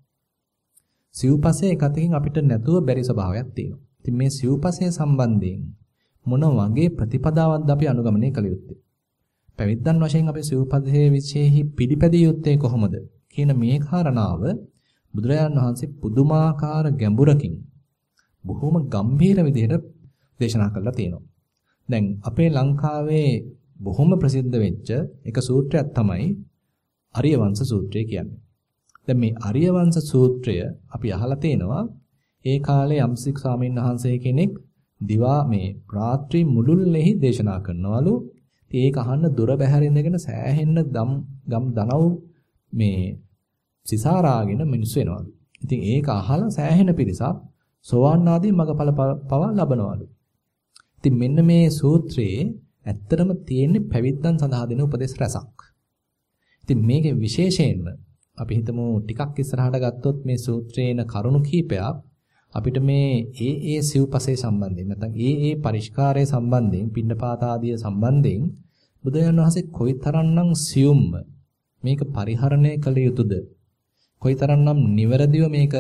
සිව්පසයේ එක අතකින් අපිට නැතුව බැරි ස්වභාවයක් තියෙනවා. ඉතින් මේ සිව්පසයේ සම්බන්ධයෙන් මොන වගේ ප්‍රතිපදාවක්ද අපි අනුගමනය කළ යුත්තේ? පැවිද්දන් වශයෙන් අපි සිව්පසයේ විශේෂෙහි පිළිපැදිය යුත්තේ කොහොමද? කියන මේ කාරණාව බුදුරජාණන් වහන්සේ පුදුමාකාර ගැඹුරකින් බොහොම ගම්භීර විදිහට දේශනා කරලා තියෙනවා. දැන් අපේ ලංකාවේ බොහොම ප්‍රසිද්ධ වෙච්ච එක සූත්‍රයක් තමයි ආර්ය වංශ සූත්‍රය කියන්නේ. දැන් මේ ආර්ය වංශ සූත්‍රය අපි අහලා තේනවා ඒ කාලේ යම්සික් ස්වාමීන් වහන්සේ කෙනෙක් දිවා මේ රාත්‍රී මුළුල්ලෙහි දේශනා කරනවලු. ඉතින් ඒක අහන්න දොර බැහැර ඉඳගෙන සෑහෙන්න දම් ගම් දනව් මේ සිසාරාගෙන මිනිස්සු එනවලු. ඉතින් ඒක අහලා සෑහෙන පිරිසක් සෝවාන් ආදී මගඵල පවා ලබනවලු. ඉතින් මෙන්න මේ සූත්‍රයේ ඇත්තටම තියෙන්නේ පැවිද්දන් සඳහා දෙන උපදේශ රසක්. ඉතින් මේකේ විශේෂයෙන්ම අපි හිතමු ටිකක් ඉස්සරහට ගත්තොත් මේ සූත්‍රයේන කරුණු කීපයක් අපිට මේ ඒ ඒ සිව්පසේ සම්බන්ධයෙන් නැත්නම් ඒ ඒ පරිස්කාරයේ සම්බන්ධයෙන් පින්නපාත ආදිය සම්බන්ධයෙන් බුදුන් වහන්සේ කොයිතරම්නම් සියුම්ම මේක පරිහරණය කළ යුතුද කොයිතරම්නම් නිවැරදිව මේක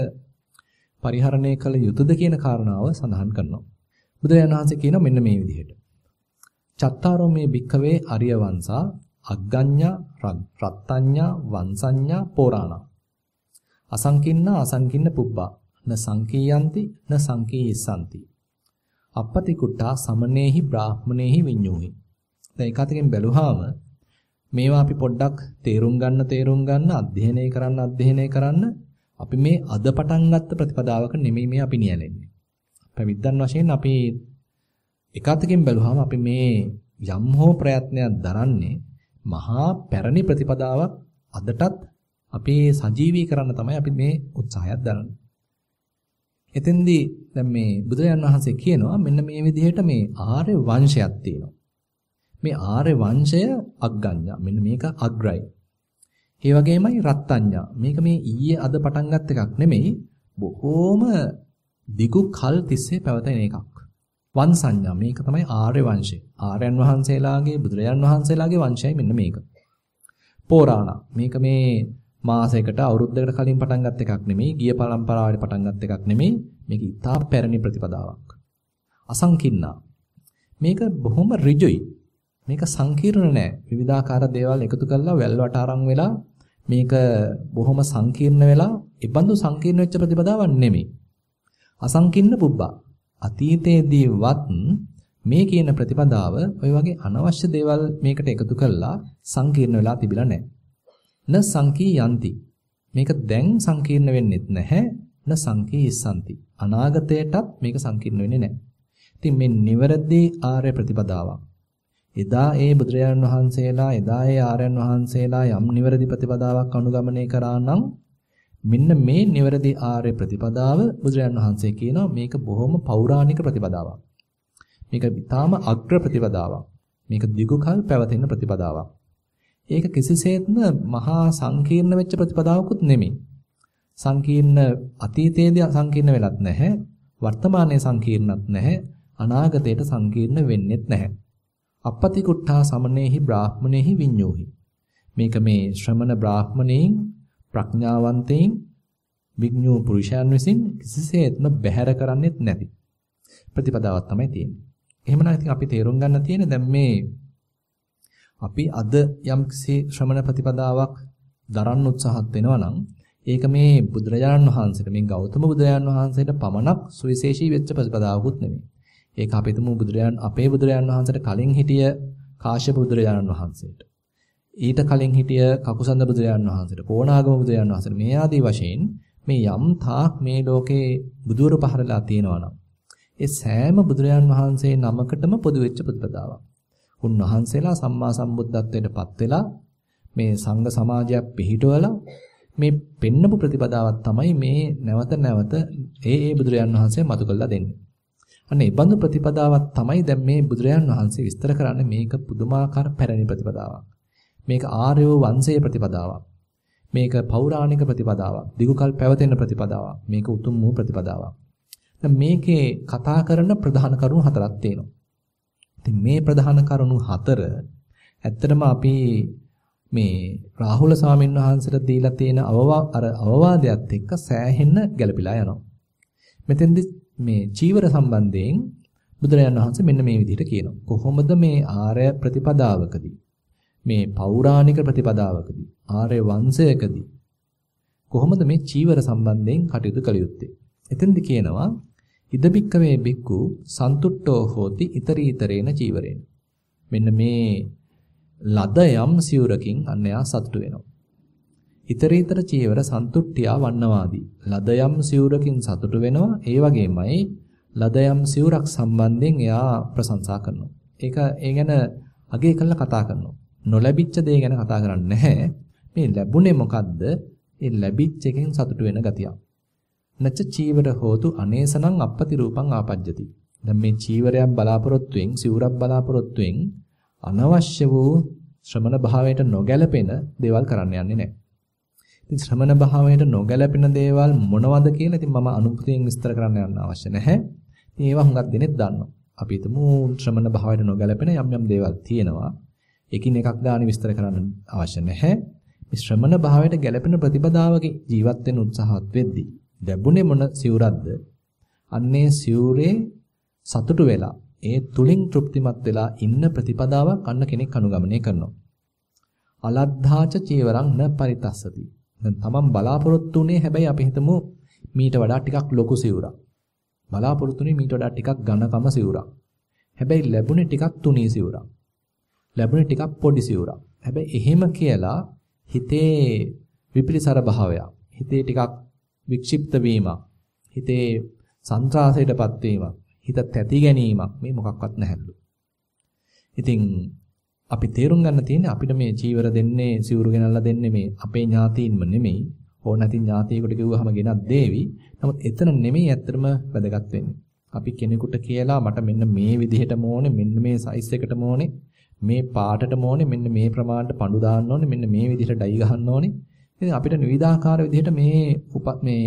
පරිහරණය කළ යුතුද කියන කාරණාව සඳහන් කරනවා. බුදුරජාණන් වහන්සේ කියනවා මෙන්න මේ විදිහට. චත්තාරෝ මේ භික්ඛවේ ආර්ය වංශා අග්ගඤ්ඤා රත්තඤ්ඤා වංශඤ්ඤා පෝරාණා අසංකින්නා අසංකින්න පුබ්බා න සංකීයන්ති න සංකීයසanti අපපති කුට්ටා සමනේහි බ්‍රාහ්මනේහි විඤ්ඤෝහි. දැන් එකතකින් බැලුවාම මේවා අපි පොඩ්ඩක් තේරුම් ගන්න තේරුම් ගන්න අධ්‍යයනය කරන්න අධ්‍යයනය කරන්න අපි මේ අද පටන් ගත්ත ප්‍රතිපදාවක නෙමෙයි මේ අපි නියැලෙන්නේ. පැවිද්දන් වශයෙන් අපි එකතකින් බැලුවාම අපි මේ යම් හෝ ප්‍රයත්නයක් දරන්නේ මහා පැරණි ප්‍රතිපදාවක් අදටත් අපි සජීවී කරන්න තමයි අපි මේ උත්සාහයක් දරන්නේ. එතෙන්දී දැන් මේ බුදුරජාණන් වහන්සේ කියනවා මෙන්න මේ විදිහට මේ ආර්ය වංශයක් තියෙනවා. මේ ආර්ය වංශය අග්ගඤ්ඤා මෙන්න මේක අග්‍රයි. ඒ වගේමයි රත්තඤ්ඤා මේක මේ ඊයේ අද පටන් ගත් එකක් නෙමෙයි බොහෝම දිගු කල් තිස්සේ පැවතෙන එකක්. වංශඤ්ඤා මේක තමයි ආර්ය වංශය. ආර්යයන් වහන්සේලාගේ බුදුරජාණන් වහන්සේලාගේ වංශයයි මෙන්න මේක. පෝරාණ මේක මේ මාසයකට අවුරුද්දකට කලින් පටන් ගත් එකක් නෙමෙයි ගිය පරම්පරාවේ පටන් ගත් එකක් නෙමෙයි මේක ඉතා පැරණි ප්‍රතිපදාවක්. අසංකින්නා මේක බොහොම ඍජුයි. මේක සංකීර්ණ නෑ. විවිධාකාර දේවල් එකතු කරලා වැල්වට අරන් වෙලා මේක බොහොම සංකීර්ණ වෙලා ඉබඳු සංකීර්ණ වෙච්ච ප්‍රතිපදාවක් නෙමෙයි. අසංකීර්ණ පුබ්බා. අතීතයේදීවත් මේ කියන ප්‍රතිපදාව ඔය වගේ අනවශ්‍ය දේවල් මේකට එකතු කරලා සංකීර්ණ වෙලා තිබිලා නැහැ. න සංකී යන්ති. මේක දැන් සංකීර්ණ වෙන්නෙත් නැහැ. න සංකී ඉස්සන්ති. අනාගතයටත් මේක සංකීර්ණ වෙන්නේ නැහැ. ඉතින් මේ නිවැරදි ආර්ය ප්‍රතිපදාවක්. එදා ඒ බුදුරජාණන් වහන්සේලා එදා ඒ ආර්යයන් වහන්සේලා යම් නිවැරදි ප්‍රතිපදාවක් අනුගමනය කරා නම් මෙන්න මේ නිවැරදි ආර්ය ප්‍රතිපදාව බුදුරජාණන් වහන්සේ කියනවා මේක බොහොම පෞරාණික ප්‍රතිපදාවක්. මේක ඊටාම අග්‍ර ප්‍රතිපදාවක්. මේක දිගුකල් පැවතෙන ප්‍රතිපදාවක්. ඒක කිසිසේත්ම මහා සංකීර්ණ වෙච්ච ප්‍රතිපදාවකුත් නෙමෙයි. සංකීර්ණ අතීතයේදී සංකීර්ණ වෙලත් නැහැ. වර්තමානයේ සංකීර්ණත් නැහැ. අනාගතයට සංකීර්ණ වෙන්නෙත් නැහැ. අපපති කුට්ටා සමනේහි බ්‍රාහ්මණේහි විඤ්ඤෝහි. මේක මේ ශ්‍රමණ බ්‍රාහ්මණේන් ප්‍රඥාවන්තයින් විඥෝ පුරුෂයන් විසින් කිසිසේත්ම බැහැර කරන්නේත් නැති ප්‍රතිපදාවක් තමයි තියෙන්නේ. එහෙමනම් ඉතින් අපි තේරුම් ගන්න තියෙන්නේ දැන් මේ අපි අද යම්කිසි ශ්‍රමණ ප්‍රතිපදාවක් දරන්න උත්සාහත් වෙනවා නම් ඒක මේ බුදුරජාණන් වහන්සේට මේ ගෞතම බුදුරජාණන් වහන්සේට පමණක් සුවිශේෂී වෙච්ච ප්‍රතිපදාවකුත් නෙමෙයි. ඒක අපි තුමු බුදුරජාණන් අපේ බුදුරජාණන් වහන්සේට කලින් හිටිය කාශ්‍යප බුදුරජාණන් වහන්සේට ඊට කලින් හිටිය කකුසඳ බුදුරජාණන් වහන්සේට කොණාගම බුදුරජාණන් වහන්සේට මේ ආදී වශයෙන් මේ යම් තාක් මේ ලෝකේ බුදුවරු පහරලා තියෙනවා නම් ඒ සෑම බුදුරජාණන් වහන්සේ නමකටම පොදු වෙච්ච ප්‍රතිපදාවක්. උන්වහන්සේලා සම්මා සම්බුද්ධත්වයට පත් වෙලා මේ සංඝ සමාජයක් පිහිටවලා මේ පෙන්නපු ප්‍රතිපදාවක් තමයි මේ නැවත නැවත ඒ ඒ බුදුරජාණන් වහන්සේ මතු කළා දෙන්නේ. අන්න ඒ බඳු ප්‍රතිපදාවක් තමයි දැන් මේ බුදුරජාණන් වහන්සේ විස්තර කරන්නේ මේක පුදුමාකාර පැරණි ප්‍රතිපදාවක්. මේක ආර්ය වංශයේ ප්‍රතිපදාවක්. මේක පෞරාණික ප්‍රතිපදාවක්. දිගුකල් පැවතෙන ප්‍රතිපදාවක්. මේක උතුම් වූ ප්‍රතිපදාවක්. දැන් මේකේ කතා කරන ප්‍රධාන කරුණු හතරක් තියෙනවා. ඉතින් මේ ප්‍රධාන කරුණු හතර ඇත්තටම අපි මේ රාහුල ස්වාමීන් වහන්සේට දීලා තියෙන අවවා අර අවවාදයත් එක්ක සෑහෙන්න ගැළපීලා යනවා. මෙතෙන්දි මේ චීවර සම්බන්ධයෙන් බුදුරජාණන් වහන්සේ මෙන්න මේ විදිහට කියනවා. කොහොමද මේ ආර්ය ප්‍රතිපදාවකදී මේ පෞරාණික ප්‍රතිපදාවකදී ආර්ය වංශයකදී කොහොමද මේ චීවර සම්බන්ධයෙන් කටයුතු කළ යුත්තේ? එතෙන්දි කියනවා ඉදබික්කවේ බික්කු සන්තුට්ඨෝ හෝති iteratorේන චීවරේන. මෙන්න මේ ලද යම් සිවුරකින් අන්‍යයා සතුටු වෙනවා. iterator චීවර සන්තුට්ඨියා වන්නවාදී. ලද යම් සිවුරකින් සතුටු වෙනවා. ඒ වගේමයි ලද යම් සිවුරක් සම්බන්ධයෙන් එයා ප්‍රශංසා කරනවා. ඒක ඒ ගැන අගය කරලා කතා කරනවා. නොලැබිච්ච දේ ගැන කතා කරන්නේ නැහැ. මේ ලැබුණේ මොකද්ද? ඒ ලැබිච්ච එකෙන් සතුටු වෙන ගතිය. නච්ච චීවර හෝතු අනේසනං අපපති රූපං ආපජ්ජති. දැන් මේ චීවරයක් බලාපොරොත්තුෙන් සිවුරක් බලාපොරොත්තුෙන් අනවශ්‍ය වූ ශ්‍රමණ භාවයට නොගැලපෙන දේවල් කරන්න යන්නේ නැහැ. ඉතින් ශ්‍රමණ භාවයට නොගැලපෙන දේවල් මොනවද කියලා ඉතින් මම අනුපතයෙන් විස්තර කරන්න යන්න අවශ්‍ය නැහැ. ඉතින් ඒවා හුඟක් දෙනෙක් දන්නවා. අපි හිතමු ශ්‍රමණ භාවයට නොගැලපෙන යම් යම් දේවල් තියෙනවා. එකින් එකක් ගානේ විස්තර කරන්න අවශ්‍ය නැහැ. මේ ශ්‍රමණ භාවයට ගැලපෙන ප්‍රතිපදාවක ජීවත් වෙන්න උත්සාහවත් වෙද්දී ලැබුණේ මොන සිවුරක්ද? අන්නේ සිවුරේ සතුටු වෙලා ඒ තුලින් තෘප්තිමත් වෙලා ඉන්න ප්‍රතිපදාවක් අන්න කෙනෙක් අනුගමනය කරනවා. අලද්ධාච චීවරං න පරිතස්සති. දැන් තමන් බලාපොරොත්තු උනේ හැබැයි අපි හිතමු මීට වඩා ටිකක් ලොකු සිවුරක්. බලාපොරොත්තුනේ මීට වඩා ටිකක් ඝනකම සිවුරක්. හැබැයි ලැබුණේ ටිකක් තුනී සිවුරක්. ලැබුණේ ටිකක් පොඩි සිවුරක්. හැබැයි එහෙම කියලා හිතේ විපිරිසර භාවයක්, හිතේ ටිකක් වික්ෂිප්ත වීමක්, හිතේ සන්ත්‍රාසයටපත් වීමක්, හිත තැති ගැනීමක් මේ මොකක්වත් නැහැලු. ඉතින් අපි තේරුම් ගන්න තියෙන්නේ අපිට මේ චීවර දෙන්නේ සිවුරු ගෙනල්ලා දෙන්නේ මේ අපේ ඥාතීන්ම නෙමෙයි. ඕන නැති ඥාතියෙකුට කිව්වහම ගෙනත් දේවි. නමුත් එතන නෙමෙයි ඇත්තටම වැදගත් වෙන්නේ. අපි කෙනෙකුට කියලා මට මෙන්න මේ විදිහටම ඕනේ, මෙන්න මේ සයිස් එකටම ඕනේ, මේ පාටටම ඕනේ, මෙන්න මේ ප්‍රමාණයට පඳු දාන්න ඕනේ, මෙන්න මේ විදිහට ඩයි ගහන්න ඕනේ. ඉතින් අපිට විවිධාකාර විදිහට මේ මේ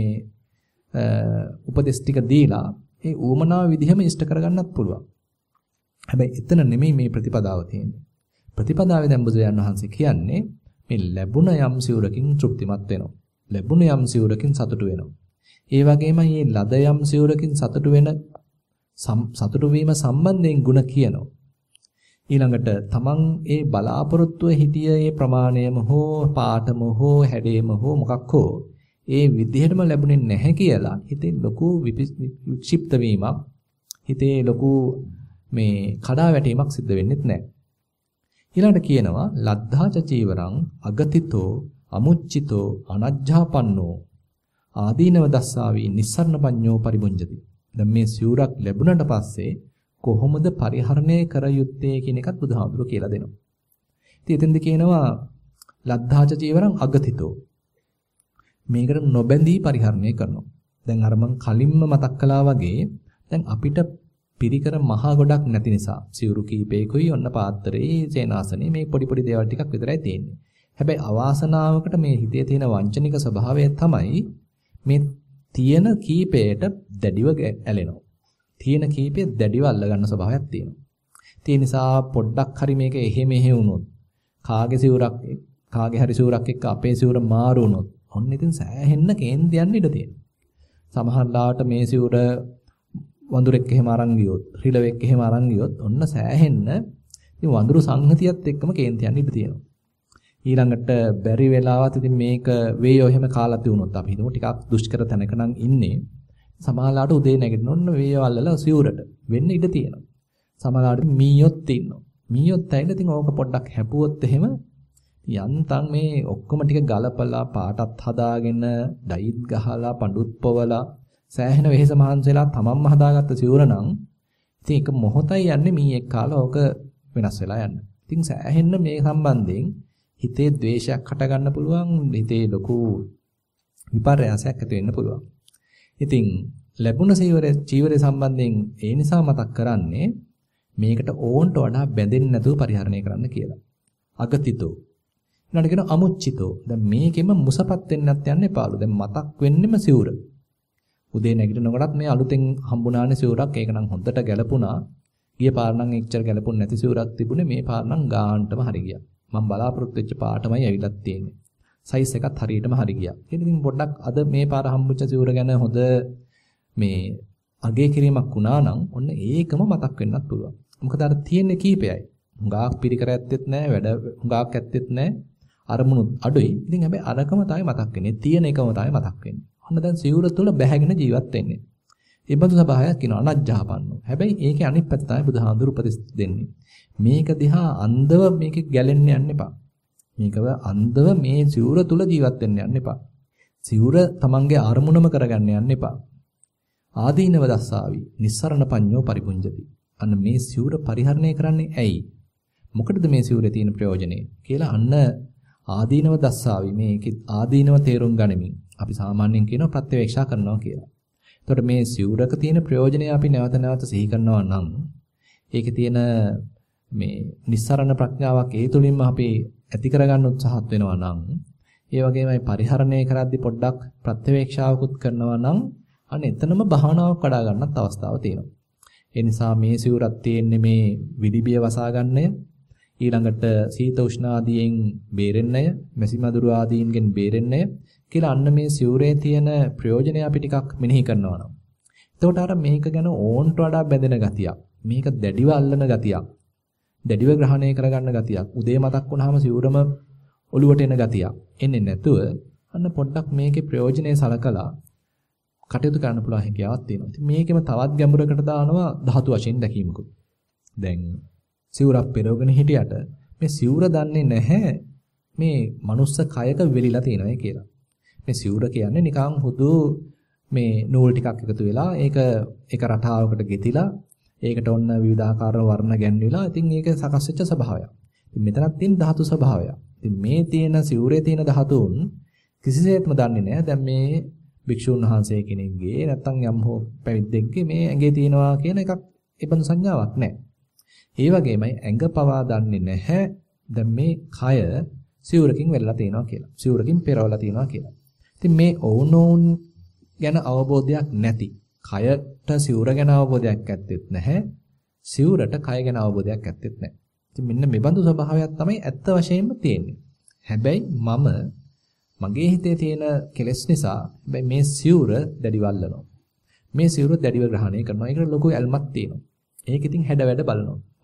උපදෙස් ටික දීලා ඒ ඌමනාව විදිහම ඉෂ්ට කරගන්නත් පුළුවන්. හැබැයි එතන නෙමෙයි මේ ප්‍රතිපදාව තියෙන්නේ. ප්‍රතිපදාවේ දැන් බුදුරජාණන් වහන්සේ කියන්නේ මේ ලැබුණ යම් සිවුරකින් තෘප්තිමත් වෙනවා. ලැබුණ යම් සිවුරකින් සතුටු වෙනවා. ඒ වගේම මේ ලද යම් සිවුරකින් සතුටු වෙන සතුටු වීම සම්බන්ධයෙන් ಗುಣ කියනවා. ඊළඟට තමන් ඒ බලාපොරොත්තුව හිටිය ඒ ප්‍රමාණයම හෝ පාඨම හෝ හැඩේම හෝ මොකක් හෝ ඒ විදිහටම ලැබුණේ නැහැ කියලා හිතේ ලොකු වික්ෂිප්ත වීමක් හිතේ ලොකු මේ කඩා වැටීමක් සිද්ධ වෙන්නේ නැහැ. ඊළඟට කියනවා ලද්ධාච චීවරං අගතිතෝ අමුච්චිතෝ අනජ්ජාපන්නෝ ආදීනව දස්සාවි නිස්සරණ පඤ්ඤෝ පරිබුඤ්ජති. දැන් මේ සිවුරක් ලැබුණට පස්සේ කොහොමද පරිහරණය කර යුත්තේ කියන එකත් බුදුහාමුදුරුවෝ කියලා දෙනවා. ඉතින් එතෙන්ද කියනවා ලද්ධාච චීවරං අගතිතෝ. මේකට නොබැඳී පරිහරණය කරනවා. දැන් අර මං කලින්ම මතක් කළා වගේ දැන් අපිට පිරිකර මහා ගොඩක් නැති නිසා සිවුරු කීපයකුයි ඔන්න පාත්‍රේ සේනාසනේ මේ පොඩි පොඩි දේවල් ටිකක් විතරයි තියෙන්නේ. හැබැයි අවාසනාවකට මේ හිතේ තියෙන වංචනික ස්වභාවය තමයි මේ තියෙන කීපයට දැඩිව ඇලෙනවා. තියෙන කීපය දැඩිව අල්ල ගන්න ස්වභාවයක් තියෙනවා. ඒ නිසා පොඩ්ඩක් හරි මේක එහෙ මෙහෙ වුණොත් කාගේ සිවුරක් කාගේ හරි සිවුරක් එක්ක අපේ සිවුර මාරු වුණොත් ඔන්න ඉතින් සෑහෙන්න කේන්තියන් ඉඩ තියෙනවා. සමහරලාට මේ සිවුර වඳුරෙක් එහෙම අරන් ගියොත්, රිලෙවෙක් එහෙම අරන් ගියොත් ඔන්න සෑහෙන්න ඉතින් වඳුරු සංහතියත් එක්කම කේන්තියන් ඉඩ තියෙනවා. ඊළඟට බැරි වෙලාවත් ඉතින් මේක වේයෝ එහෙම කාලා තියුණොත් අපි හිතමු ටිකක් දුෂ්කර තැනක නම් ඉන්නේ. සමහරලාට උදේ නැගිටින ඔන්න වේයෝ අල්ලලා සිවුරට වෙන්න ඉඩ තියෙනවා. සමහරලාට මීයොත් ඉන්නවා. මීයොත් ඇවිල්ලා ඉතින් ඕක පොඩ්ඩක් හැපුවොත් එහෙම යන්තම් මේ ඔක්කොම ටික ගලපලා පාටත් හදාගෙන ඩයිත් ගහලා පඳුත් පොවලා සෑහෙන වෙහෙස මහන්සිලා තමන්ම හදාගත්ත සිවුර නම් ඉතින් එක මොහොතයි යන්නේ මීයක් කාලා ඕක වෙනස් වෙලා යන්න. ඉතින් සෑහෙන්න මේ සම්බන්ධයෙන් හිතේ ද්වේෂයක් හට ගන්න පුළුවන්, හිතේ ලොකු විපර්යාසයක් ඇති වෙන්න පුළුවන්. ඉතින් ලැබුණ සිවුරේ චීවරේ සම්බන්ධයෙන් ඒ නිසා මතක් කරන්නේ මේකට ඕන්ට වඩා බැඳෙන්නේ නැතුව පරිහරණය කරන්න කියලා. අගතිතෝ ඊළඟට කියන අමුච්චිතෝ. දැන් මේකෙම මුසපත් වෙන්නත් යන්න එපාලු. දැන් මතක් වෙන්නෙම සිවුර. උදේ නැගිටිනකොටත් මේ අලුතෙන් හම්බුණානේ සිවුරක්. ඒක නම් හොඳට ගැලපුණා. ගිය පාර නම් එච්චර ගැලපුණ නැති සිවුරක් තිබුණේ. මේ පාර නම් ගාන්ටම හරි ගියා. මම බලාපොරොත්තු වෙච්ච පාටමයි ඇවිලත් තියෙන්නේ. සයිස් එකත් හරියටම හරි ගියා. ඉතින් පොඩ්ඩක් අද මේ පාර හම්බුච්ච සිවුර ගැන හොඳ මේ අගේ කිරීමක් වුණා නම් ඔන්න ඒකම මතක් වෙන්නත් පුළුවන්. මොකද අර තියෙන්නේ කීපයයි. හුඟාක් පිරිකර ඇත්තෙත් නැහැ, වැඩ හුඟාක් ඇත්තෙත් නැහැ. අරමුණු අඩුයි. ඉතින් හැබැයි අරකම තමයි මතක් වෙන්නේ. තියෙන එකම තමයි මතක් වෙන්නේ. ඔන්න දැන් සිවුර තුළ බැහැගෙන ජීවත් වෙන්නේ. ඒ බඳු සබහායක් කියනවා අනජ්ජාපන්නෝ. හැබැයි ඒකේ අනිත් පැත්ත තමයි බුදුහාඳුරු උපදෙස් දෙන්නේ. මේක දිහා අන්ධව මේක ගැලෙන්න යන්න එපා. මේකව අන්ධව මේ සිවුර තුළ ජීවත් වෙන්න යන්න එපා. සිවුර තමන්ගේ අරමුණම කරගන්න යන්න එපා. ආදීනව දස්සාවි නිස්සරණ පඤ්ඤෝ පරිපුඤ්ජති. අන්න මේ සිවුර පරිහරණය කරන්නේ ඇයි? මොකටද මේ සිවුරේ තියෙන ප්‍රයෝජනේ කියලා අන්න ආදීනව දස්සාවි මේකේ ආදීනව තේරුම් ගනිමින් අපි සාමාන්‍යයෙන් කියනවා ප්‍රත්‍යවේක්ෂා කරනවා කියලා. එතකොට මේ සිවුරක තියෙන ප්‍රයෝජනය අපි නැවත නැවත සිහි කරනවා නම් ඒකේ තියෙන මේ නිස්සරණ ප්‍රඥාවක් ඒ තුලින්ම අපි ඇති කරගන්න උත්සාහත් වෙනවා නම් ඒ වගේමයි පරිහරණය කරද්දී පොඩ්ඩක් ප්‍රත්‍යවේක්ෂාවකුත් කරනවා නම් අන්න එතනම භාවනාවක් වඩා ගන්නත් අවස්ථාවක් තියෙනවා. ඒ නිසා මේ සිවුරක් තියෙන්නේ මේ විදිබිය වසා ගන්නය ඊළඟට සීත උෂ්ණ ආදීන් බේරෙන්නය, මැසි මදුරු ආදීන්ගෙන් බේරෙන්නය කියලා අන්න මේ සිවුරේ තියෙන ප්‍රයෝජනය අපි ටිකක් මෙනෙහි කරනවා නම්. එතකොට අර මේක ගැන ඕන්ට වඩා බැඳෙන ගතියක්, මේක දැඩිව අල්ලන ගතියක්, දැඩිව ග්‍රහණය කරගන්න ගතියක්, උදේ මතක් වුණාම සිවුරම ඔලුවට එන ගතියක් එන්නේ නැතුව අන්න පොඩ්ඩක් මේකේ ප්‍රයෝජනය සලකලා කටයුතු කරන්න පුළුවන් හැකියාවක් තියෙනවා. ඉතින් මේකෙම තවත් ගැඹුරකට දානවා ධාතු වශයෙන් දැකීමකුත්. දැන් සිවුරක් පෙරවගෙන හිටියට මේ සිවුර දන්නේ නැහැ මේ මනුස්ස කයක වෙලිලා තියෙනවා කියලා. මේ සිවුර කියන්නේ නිකන් හුදු මේ නූල් ටිකක් එකතු වෙලා ඒක එක රටාවකට ගෙතිලා ඒකට ඔන්න විවිධාකාර වර්ණ ගැන්විලා ඉතින් ඒක සකස් වෙච්ච ස්වභාවයක්. ඉතින් මෙතනක් තියෙන ධාතු ස්වභාවයක්. ඉතින් මේ තියෙන සිවුරේ තියෙන ධාතුන් කිසිසේත්ම දන්නේ නැහැ දැන් මේ භික්ෂුන් වහන්සේ කෙනෙක්ගේ නැත්නම් යම් හෝ පැවිද්දෙක්ගේ මේ ඇඟේ තියෙනවා කියන එකක් ඒ බඳු සංඥාවක් නැහැ. ඒ වගේමයි ඇඟ පවා දන්නේ නැහැ දැන් මේ කය සිවුරකින් වෙලලා තියෙනවා කියලා. සිවුරකින් පෙරවලා තියෙනවා කියලා. ඉතින් මේ ඕනෝන් ගැන අවබෝධයක් නැති කයට සිවුර ගැන අවබෝධයක් ඇත්තෙත් නැහැ. සිවුරට කය ගැන අවබෝධයක් ඇත්තෙත් නැහැ. ඉතින් මෙන්න මේ බඳු ස්වභාවයක් තමයි ඇත්ත වශයෙන්ම තියෙන්නේ. හැබැයි මම මගේ හිතේ තියෙන කෙලෙස් නිසා හැබැයි මේ සිවුර දැඩිව අල්ලනවා. මේ සිවුර දැඩිව ග්‍රහණය කරනවා. ඒකට ලොකු ඇල්මක් තියෙනවා. ඒක ඉතින් හැඩ වැඩ බලනවා.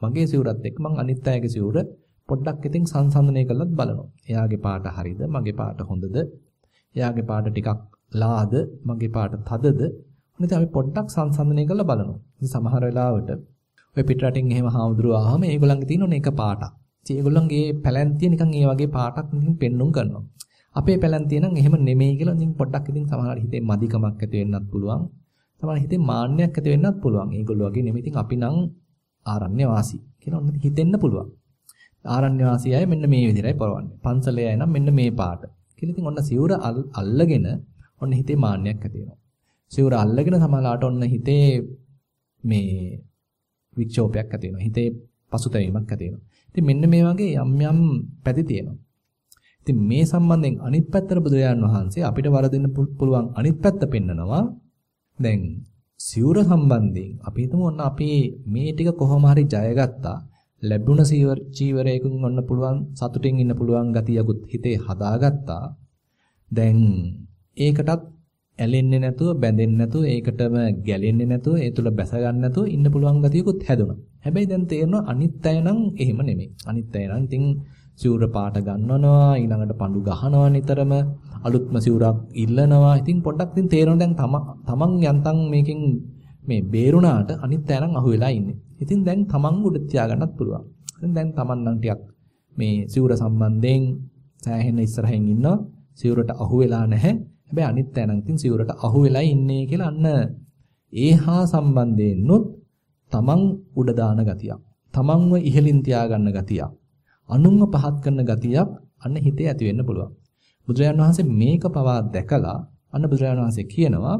මගේ සිවුරත් එක්ක මං අනිත් අයගේ සිවුර පොඩ්ඩක් ඉතින් සංසන්දනය කරලත් බලනවා. එයාගේ පාට හරිද? මගේ පාට හොඳද? එයාගේ පාට ටිකක් ලාද? මගේ පාට තදද? මොනිට අපි පොඩ්ඩක් සංසන්දනය කරලා බලනවා. ඉතින් සමහර වෙලාවට ඔය පිටරටින් එහෙම හාමුදුරුවෝ ආවම ඒගොල්ලන්ගේ තියෙන ඕන එක පාටක්. ඉතින් ඒගොල්ලන්ගේ පැලැන්තිය නිකන් ඒ වගේ පාටක් නිකන් පෙන්눔 කරනවා. අපේ පැලැන්තිය නම් එහෙම නෙමෙයි කියලා ඉතින් පොඩ්ඩක් ඉතින් සමහර හිතේ මදිකමක් ඇති වෙන්නත් පුළුවන්. සමහර හිතේ මාන්නයක් ඇති වෙන්නත් පුළුවන්. ඒගොල්ලෝ වගේ නෙමෙයි. ඉතින් අපි නම් ආරණ්‍ය වාසී කියලා ඔන්න හිතෙන්න පුළුවන්. ආරණ්‍ය වාසී අය මෙන්න මේ විදිහටයි පරවන්නේ. පන්සලේ අය නම් මෙන්න මේ පාට. කියලා ඉතින් ඔන්න සිවුර අල්ලගෙන ඔන්න හිතේ මාන්නයක් ඇති වෙනවා. සිවුර අල්ලගෙන සමහරලාට ඔන්න හිතේ මේ වික්ෂෝපයක් ඇති වෙනවා. හිතේ පසුතැවීමක් ඇති වෙනවා. ඉතින් මෙන්න මේ වගේ යම් යම් පැති තියෙනවා. ඉතින් මේ සම්බන්ධයෙන් අනිත් පැත්තට බුදුරජාණන් වහන්සේ අපිට වරදින්න පුළුවන් අනිත් පැත්ත පෙන්නනවා. දැන් සිවුර සම්බන්ධයෙන් අපි හිතමු ඔන්න අපි මේ ටික කොහොම හරි ජයගත්තා. ලැබුණ චීවරයකින් ඔන්න පුළුවන් සතුටින් ඉන්න පුළුවන් ගතියකුත් හිතේ හදාගත්තා. දැන් ඒකටත් ඇලෙන්නේ නැතුව බැඳෙන්නේ නැතුව ඒකටම ගැලෙන්නේ නැතුව ඒ තුල බැස ගන්න නැතුව ඉන්න පුළුවන් ගතියකුත් හැදුණා. හැබැයි දැන් තේරෙනවා අනිත් අය නම් එහෙම නෙමෙයි. අනිත් අය නම් ඉතින් සිවුර පාට ගන්නවනවා ඊළඟට පඳු ගහනවා නිතරම අලුත්ම සිවුරක් ඉල්ලනවා. ඉතින් පොඩ්ඩක් ඉතින් තේරෙනවා දැන් තමන් යන්තම් මේකෙන් මේ බේරුණාට අනිත් අය නම් අහුවෙලා ඉන්නේ. ඉතින් දැන් තමන් උඩ තියාගන්නත් පුළුවන්. දැන් තමන් නම් ටිකක් මේ සිවුර සම්බන්ධයෙන් සෑහෙන ඉස්සරහින් ඉන්නවා. සිවුරට අහුවෙලා නැහැ. හැබැයි අනිත් අය නම් ඉතින් සිවුරට අහුවෙලා ඉන්නේ කියලා අන්න ඒහා සම්බන්ධයෙන්ුත් තමන් උඩ දාන ගතියක්. තමන්ව ඉහළින් තියාගන්න ගතියක්. අනුන්ව පහත් කරන ගතියක් අන්න හිතේ ඇති වෙන්න පුළුවන්. බුදුරජාණන් වහන්සේ මේක පවා දැකලා අන්න බුදුරජාණන් වහන්සේ කියනවා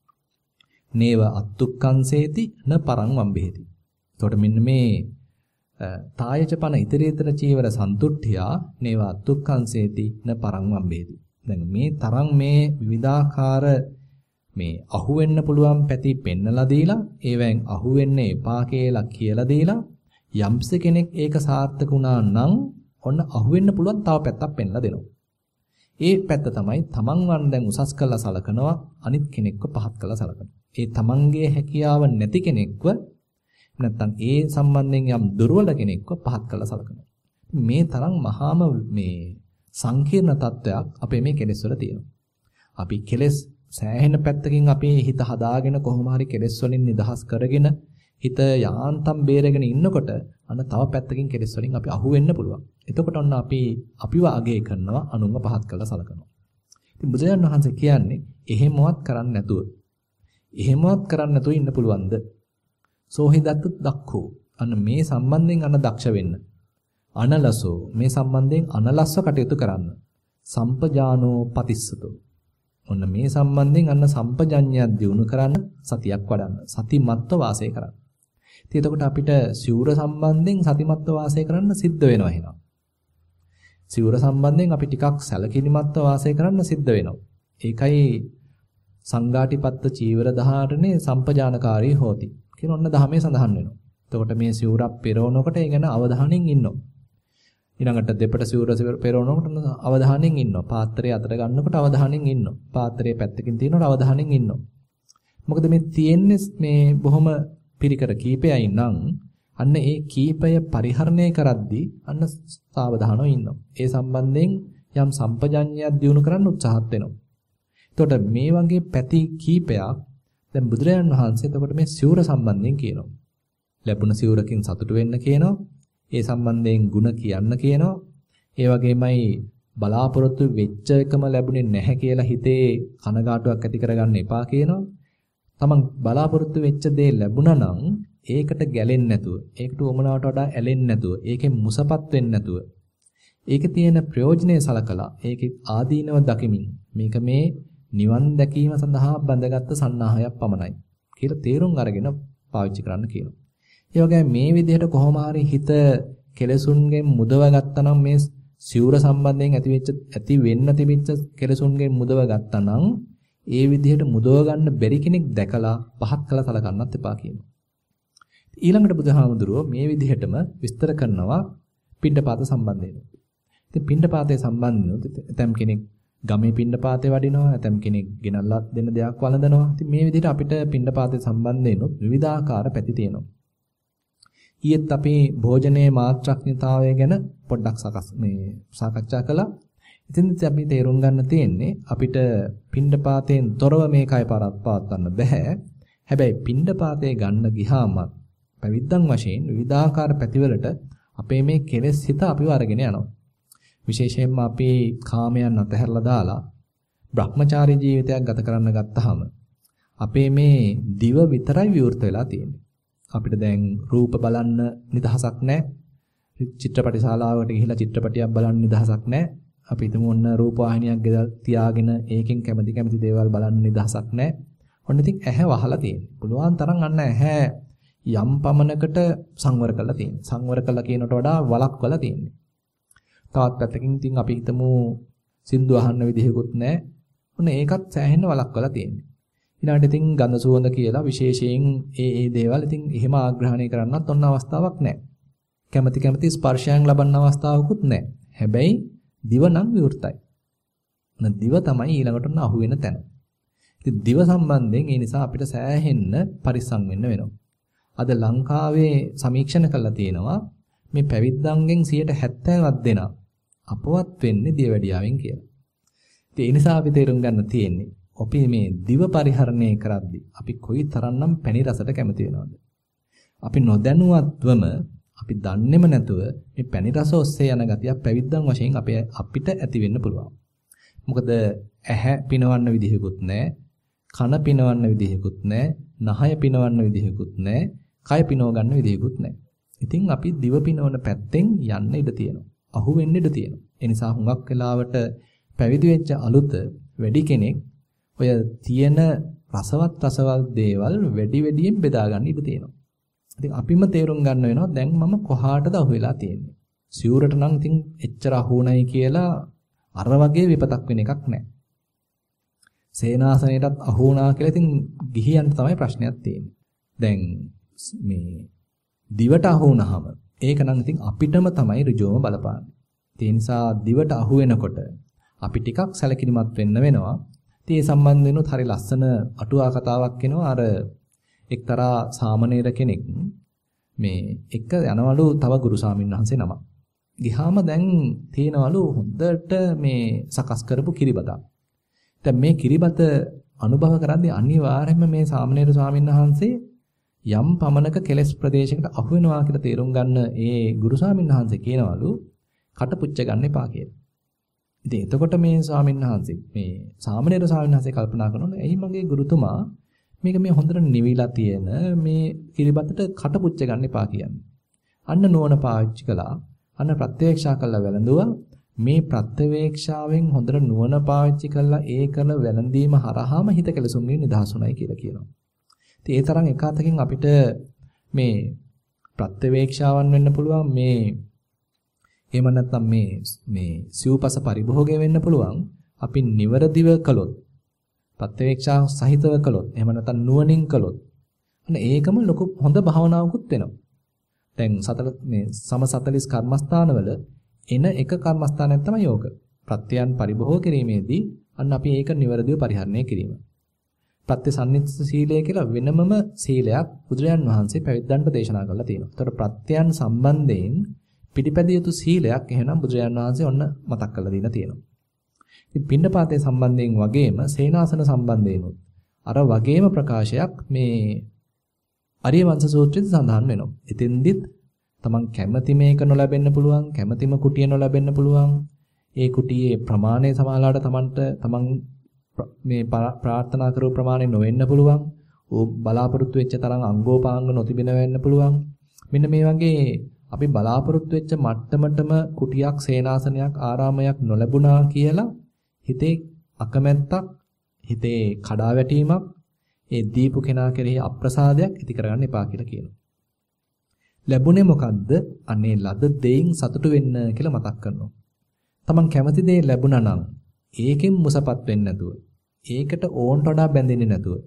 නේව අත්තුක්කංසේති න පරං වම්බෙහෙති. එතකොට මෙන්න මේ තායචපන ඉතරීතර චීවර සන්තුට්ඨියා නේව අත්තුක්කංසේති න පරං වම්බෙහෙති. දැන් මේ තරම් මේ විවිධාකාර මේ අහුවෙන්න පුළුවන් පැති පෙන්නලා දීලා ඒවෙන් අහුවෙන්න එපා කියලා කියලා දීලා යම්ස කෙනෙක් ඒක සාර්ථක වුණා නම් ඔන්න අහුවෙන්න පුළුවන් තව පැත්තක් පෙන්නලා දෙනවා. ඒ පැත්ත තමයි තමන් වන් දැන් උසස් කළා සලකනවා අනිත් කෙනෙක්ව පහත් කළා සලකනවා. ඒ තමන්ගේ හැකියාව නැති කෙනෙක්ව නැත්තම් ඒ සම්බන්ධයෙන් යම් දුර්වල කෙනෙක්ව පහත් කළා සලකනවා. මේ තරම් මහාම මේ සංකීර්ණ තත්වයක් අපේ මේ කෙලෙස් වල තියෙනවා. අපි කෙලෙස් සෑහෙන පැත්තකින් අපේ හිත හදාගෙන කොහොම හරි කෙලෙස් වලින් නිදහස් කරගෙන හිත යාන්තම් බේරගෙන ඉන්නකොට අන්න තව පැත්තකින් කෙලෙස් වලින් අපි අහු වෙන්න පුළුවන්. එතකොට ඔන්න අපි අපිව අගය කරනවා අනුන්ව පහත් කරලා සලකනවා. ඉතින් බුදුරජාණන් වහන්සේ කියන්නේ එහෙමවත් කරන්නේ නැතුව එහෙමවත් කරන්නේ නැතුව ඉන්න පුළුවන්ද? සෝහිදත්ත දක්ඛෝ. අන්න මේ සම්බන්ධයෙන් අන්න දක්ෂ වෙන්න. අනලසෝ මේ සම්බන්ධයෙන් අනලස්ව කටයුතු කරන්න. සම්පජානෝ පතිස්සතෝ. ඔන්න මේ සම්බන්ධයෙන් අන්න සම්පජඤ්ඤයක් දිනු කරන්න සතියක් වඩන්න. සතිමත්ව වාසය කරන්න. ඉතින් එතකොට අපිට සිවුර සම්බන්ධයෙන් සතිමත්ව වාසය කරන්න සිද්ධ වෙනවා එහෙනම්. සිවුර සම්බන්ධයෙන් අපි ටිකක් සැලකිලිමත්ව වාසය කරන්න සිද්ධ වෙනවා. ඒකයි සංඝාටිපත්ත චීවර දහාරණේ සම්පජානකාරී හෝති. කියන ඔන්න දහමේ සඳහන් වෙනවා. එතකොට මේ සිවුරක් පෙරවනකොට ඒ ගැන අවධානයෙන් ඉන්නවා. ඊළඟට දෙපට සිවුර පෙරවනකොට අවධානයෙන් ඉන්නවා. පාත්‍රය අතට ගන්නකොට අවධානයෙන් ඉන්නවා. පාත්‍රයේ පැත්තකින් තියෙනකොට අවධානයෙන් ඉන්නවා. මොකද මේ තියෙන්නේ මේ බොහොම පිරිකර කීපයයි නම් අන්න ඒ කීපය පරිහරණය කරද්දී අන්න සාවධානව ඉන්නවා. ඒ සම්බන්ධයෙන් යම් සම්පජඤ්ඤයක් දිනු කරන්න උත්සාහත් වෙනවා. එතකොට මේ වගේ පැති කීපයක් දැන් බුදුරජාණන් වහන්සේ එතකොට මේ සිවුර සම්බන්ධයෙන් කියනවා. ලැබුණ සිවුරකින් සතුටු වෙන්න කියනවා. ඒ සම්බන්ධයෙන් ಗುಣ කියන්න කියනවා. ඒ වගේමයි බලාපොරොත්තු වෙච්ච එකම ලැබුණේ නැහැ කියලා හිතේ කනගාටුවක් ඇති කරගන්න එපා කියනවා. තමන් බලාපොරොත්තු වෙච්ච දේ ලැබුණා නම් ඒකට ගැලෙන්නේ නැතුව, ඒකට උමනාවට වඩා ඇලෙන්නේ නැතුව, ඒකෙන් මුසපත් වෙන්නේ නැතුව, ඒකේ තියෙන ප්‍රයෝජනේ සලකලා, ඒකේ ආදීනව දකිමින් මේක මේ නිවන් දැකීම සඳහා බඳගත් සන්නාහයක් පමණයි කියලා තේරුම් අරගෙන පාවිච්චි කරන්න කියනවා. ඒ වගේම මේ විදිහට කොහොම හරි හිත කෙලසුන්ගෙන් මුදව ගත්තා නම් මේ සිවුර සම්බන්ධයෙන් ඇති වෙච්ච ඇති වෙන්න තිබිච්ච කෙලසුන්ගෙන් මුදව ගත්තා නම් ඒ විදිහට මුදව ගන්න බැරි කෙනෙක් දැකලා පහත් කළා සලකන්නත් එපා කියනවා. ඊළඟට බුදුහාමුදුරුවෝ මේ විදිහටම විස්තර කරනවා පිණ්ඩපාත සම්බන්ධයෙන්. ඉතින් පිණ්ඩපාතයේ සම්බන්ධනොත් ඇතම් කෙනෙක් ගමේ පිණ්ඩපාතේ වඩිනවා, ඇතම් කෙනෙක් ගෙනල්ලා දෙන දෙයක් වළඳනවා. ඉතින් මේ විදිහට අපිට පිණ්ඩපාතයේ සම්බන්ධයෙන්ොත් විවිධාකාර පැති තියෙනවා. ඊයේත් අපි භෝජනයේ මාත්‍රාඥතාවය ගැන පොඩ්ඩක් සකස් මේ සාකච්ඡා කළා. ඉතින්ත් අපි තේරුම් ගන්න තියෙන්නේ අපිට පිණ්ඩපාතයෙන් තොරව මේ කය පවත්වන්න බෑ. හැබැයි පිණ්ඩපාතේ ගන්න ගියාම පැවිද්දන් වශයෙන් විවිධාකාර පැතිවලට අපේ මේ කෙලෙස් හිත අපිව අරගෙන යනවා. විශේෂයෙන්ම අපි කාමයන් අතහැරලා දාලා බ්‍රහ්මචාරී ජීවිතයක් ගත කරන්න ගත්තාම අපේ මේ දිව විතරයි විවෘත වෙලා තියෙන්නේ. අපිට දැන් රූප බලන්න නිදහසක් නැහැ. චිත්‍රපට ශාලාවකට ගිහිලා චිත්‍රපටියක් බලන්න නිදහසක් නැහැ. අපි හිතමු ඔන්න රූප වාහිනියක් ගෙදල් තියාගෙන ඒකෙන් කැමති කැමති දේවල් බලන්න නිදහසක් නැහැ. ඔන්න ඉතින් ඇහැ වහලා තියෙන්නේ. පුළුවන් තරම් අන්න ඇහැ යම් පමණකට සංවර කරලා තියෙන්නේ. සංවර කළා කියනට වඩා වළක්වලා තියෙන්නේ. තවත් පැත්තකින් ඉතින් අපි හිතමු සින්දු අහන්න විදිහකුත් නැහැ. ඔන්න ඒකත් සෑහෙන්න වළක්වලා තියෙන්නේ. ඊළඟට ඉතින් ගඳ සුවඳ කියලා විශේෂයෙන් ඒ ඒ දේවල් ඉතින් එහෙම ආග්‍රහණය කරන්නත් ඔන්න අවස්ථාවක් නැහැ. කැමැති කැමැති ස්පර්ශයන් ලබන්න අවස්ථාවකුත් නැහැ. හැබැයි දිව නම් විවෘතයි. න දිව තමයි ඊළඟට ඔන්න අහු වෙන තැන. ඉතින් දිව සම්බන්ධයෙන් ඒ නිසා අපිට සෑහෙන්න පරිස්සම් වෙන්න වෙනවා. අද ලංකාවේ සමීක්ෂණ කළා තියෙනවා මේ පැවිද්දන්ගෙන් සියයට හැත්තෑවක් දෙනා අපවත් වෙන්නේ දියවැඩියාවෙන් කියලා. ඉතින් ඒ නිසා අපි තේරුම් ගන්න තියෙන්නේ අපි මේ දිව පරිහරණය කරද්දී අපි කොයි තරම්නම් පැණි රසට කැමති වෙනවද? අපි නොදැනුවත්වම අපි දන්නේම නැතුව මේ පැණි රස ඔස්සේ යන ගතිය පැවිද්දන් වශයෙන් අපේ අපිට ඇති වෙන්න පුළුවන්. මොකද ඇහැ පිනවන්න විදිහකුත් නැහැ, කන පිනවන්න විදිහකුත් නැහැ, නහය පිනවන්න විදිහකුත් නැහැ, කය පිනව ගන්න විදිහකුත් නැහැ. ඉතින් අපි දිව පිනවන පැත්තෙන් යන්න ඉඩ තියෙනවා. අහු වෙන්න ඉඩ තියෙනවා. ඒ නිසා හුඟක් වෙලාවට පැවිදි වෙච්ච අලුත වැඩි කෙනෙක් ඔය තියෙන රසවත් රසවල් දේවල් වැඩි වැඩියෙන් බෙදා ගන්න ඉඩ තියෙනවා. ඉතින් අපිම තේරුම් ගන්න වෙනවා දැන් මම කොහාටද අහු වෙලා තියෙන්නේ. සිවුරට නම් ඉතින් එච්චර අහුණයි කියලා අර වගේ විපතක් වෙන එකක් නැහැ. සේනාසනයටත් අහුණා කියලා ඉතින් ගිහියන්ට තමයි ප්‍රශ්නයක් තියෙන්නේ. දැන් මේ දිවට අහුණාම ඒක නම් ඉතින් අපිටම තමයි ඍජුවම බලපාන්නේ. ඒ නිසා දිවට අහු වෙනකොට අපි ටිකක් සැලකිලිමත් වෙන්න වෙනවා. ඉතින් ඒ සම්බන්ධවෙනුත් හරි ලස්සන අටුවා කතාවක් එනවා. අර එක්තරා සාමණේර කෙනෙක් මේ එක යනවලු තව ගුරු ස්වාමීන් වහන්සේ නමක්. ගිහාම දැන් තේනවලු හොඳට මේ සකස් කරපු කිරිබතක්. දැන් මේ කිරිබත අනුභව කරද්දී අනිවාර්යයෙන්ම මේ සාමණේර ස්වාමීන් වහන්සේ යම් පමණක කෙලෙස් ප්‍රදේශයකට අහු වෙනවා කියලා තේරුම් ගන්න ඒ ගුරු ස්වාමීන් වහන්සේ කියනවලු කට පුච්ච ගන්න එපා කියලා. ඉතින් එතකොට මේ ස්වාමීන් වහන්සේ මේ සාමණේර ස්වාමීන් වහන්සේ කල්පනා කරනවා එයි මගේ ගුරුතුමා මේක මේ හොඳට නිවිලා තියෙන මේ කිරිබතට කට පුච්ච ගන්න එපා කියන්නේ. අන්න නුවණ පාවිච්චි කළා. අන්න ප්‍රත්‍යවේක්ෂා කළා වැළඳුවා. මේ ප්‍රත්‍යවේක්ෂාවෙන් හොඳට නුවණ පාවිච්චි කළා ඒ කරන වැළඳීම හරහාම හිත කෙලසුන්ගෙන් නිදහසුණයි කියලා කියනවා. ඉතින් ඒ තරම් එකාතකින් අපිට මේ ප්‍රත්‍යවේක්ෂාවන් වෙන්න පුළුවන් මේ එහෙම නැත්නම් මේ මේ සිව්පස පරිභෝගය වෙන්න පුළුවන්. අපි නිවරදිව කළොත් ප්‍රත්‍යවේක්ෂා සහිතව කළොත් එහෙම නැත්නම් නුවණින් කළොත් අන්න ඒකම ලොකු හොඳ භාවනාවකුත් වෙනවා. දැන් සතර මේ සම සතලිස් කර්මස්ථානවල එන එක කර්මස්ථානයක් තමයි යෝග. ප්‍රත්‍යයන් පරිභෝග කිරීමේදී අන්න අපි ඒක නිවරදිව පරිහරණය කිරීම. ප්‍රත්‍යසන්නිත් සීලය කියලා වෙනමම සීලයක් බුදුරජාන් වහන්සේ පැවිද්දන්ට දේශනා කරලා තියෙනවා. ඒතර ප්‍රත්‍යයන් සම්බන්ධයෙන් පිළිපැදිය යුතු සීලයක් එහෙනම් බුදුරජාන් වහන්සේ ඔන්න මතක් කරලා දීලා තියෙනවා. ඉතින් පින්නපාතේ සම්බන්ධයෙන් වගේම සේනාසන සම්බන්ධයෙන් අර වගේම ප්‍රකාශයක් මේ ආර්ය වංශ සූත්‍රයේ සඳහන් වෙනවා. එතෙන්දිත් තමන් කැමැති මේක නොලැබෙන්න පුළුවන්, කැමැතිම කුටිය නොලැබෙන්න පුළුවන්. ඒ කුටියේ ප්‍රමාණය සමාලාට තමන්ට තමන් මේ ප්‍රාර්ථනා කරපු ප්‍රමාණය නොවෙන්න පුළුවන්. ඕ බලාපොරොත්තු වෙච්ච තරම් අංගෝපාංග නොතිබෙන වෙන්න පුළුවන්. මෙන්න මේ වගේ අපි බලාපොරොත්තු වෙච්ච මට්ටමටම කුටියක්, සේනාසනයක්, ආරාමයක් නොලැබුණා කියලා හිතේ අකමැත්තක්, හිතේ කඩාවැටීමක්, ඒ දීපු කෙනා කෙරෙහි අප්‍රසාදයක් ඇති කරගන්න එපා කියලා කියනවා. ලැබුණේ මොකද්ද? අනේ ලද දෙයින් සතුටු වෙන්න කියලා මතක් කරනවා. තමන් කැමති දේ ලැබුණා නම් ඒකෙන් මුසපත් වෙන්නේ නැතුව, ඒකට ඕන්ට වඩා බැඳෙන්නේ නැතුව,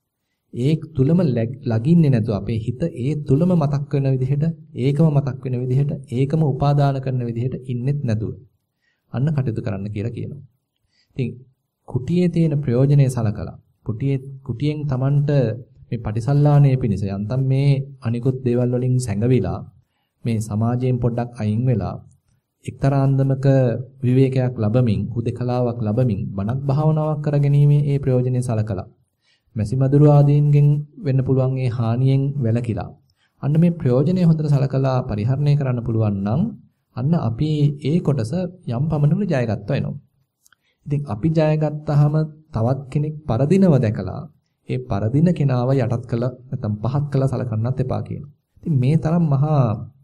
ඒ තුලම ලගින්නේ නැතුව අපේ හිත ඒ තුලම මතක් වෙන විදිහට, ඒකම මතක් වෙන විදිහට, ඒකම උපාදාන කරන විදිහට ඉන්නෙත් නැතුව අන්න කටයුතු කරන්න කියලා කියනවා. ඉතින් කුටියේ තියෙන ප්‍රයෝජනේ සලකලා කුටියේ කුටියෙන් Tamanට මේ පටිසල්ලාණය පිණිස යන්තම් මේ අනිකුත් දේවල් වලින් සැඟවිලා මේ සමාජයෙන් පොඩ්ඩක් අයින් වෙලා එක්තරා අන්දමක විවේකයක් ලැබමින් හුදකලාවක් ලැබමින් බණක් භාවනාවක් කරගැනීමේ ඒ ප්‍රයෝජනෙ සලකලා මැසිමදුරු ආදීන්ගෙන් වෙන්න පුළුවන් ඒ හානියෙන් වැළකීලා අන්න මේ ප්‍රයෝජනෙ හොඳට සලකලා පරිහරණය කරන්න පුළුවන් නම් අන්න අපි ඒ කොටස යම් පමණකට ජයගත්තා වෙනවා. ඉතින් අපි ජයගත්තාම තවත් කෙනෙක් පරදිනව දැකලා ඒ පරදින කෙනාව යටත් කළ නැත්නම් පහත් කළ සලකන්නත් එපා කියනවා. ඉතින් මේ තරම් මහා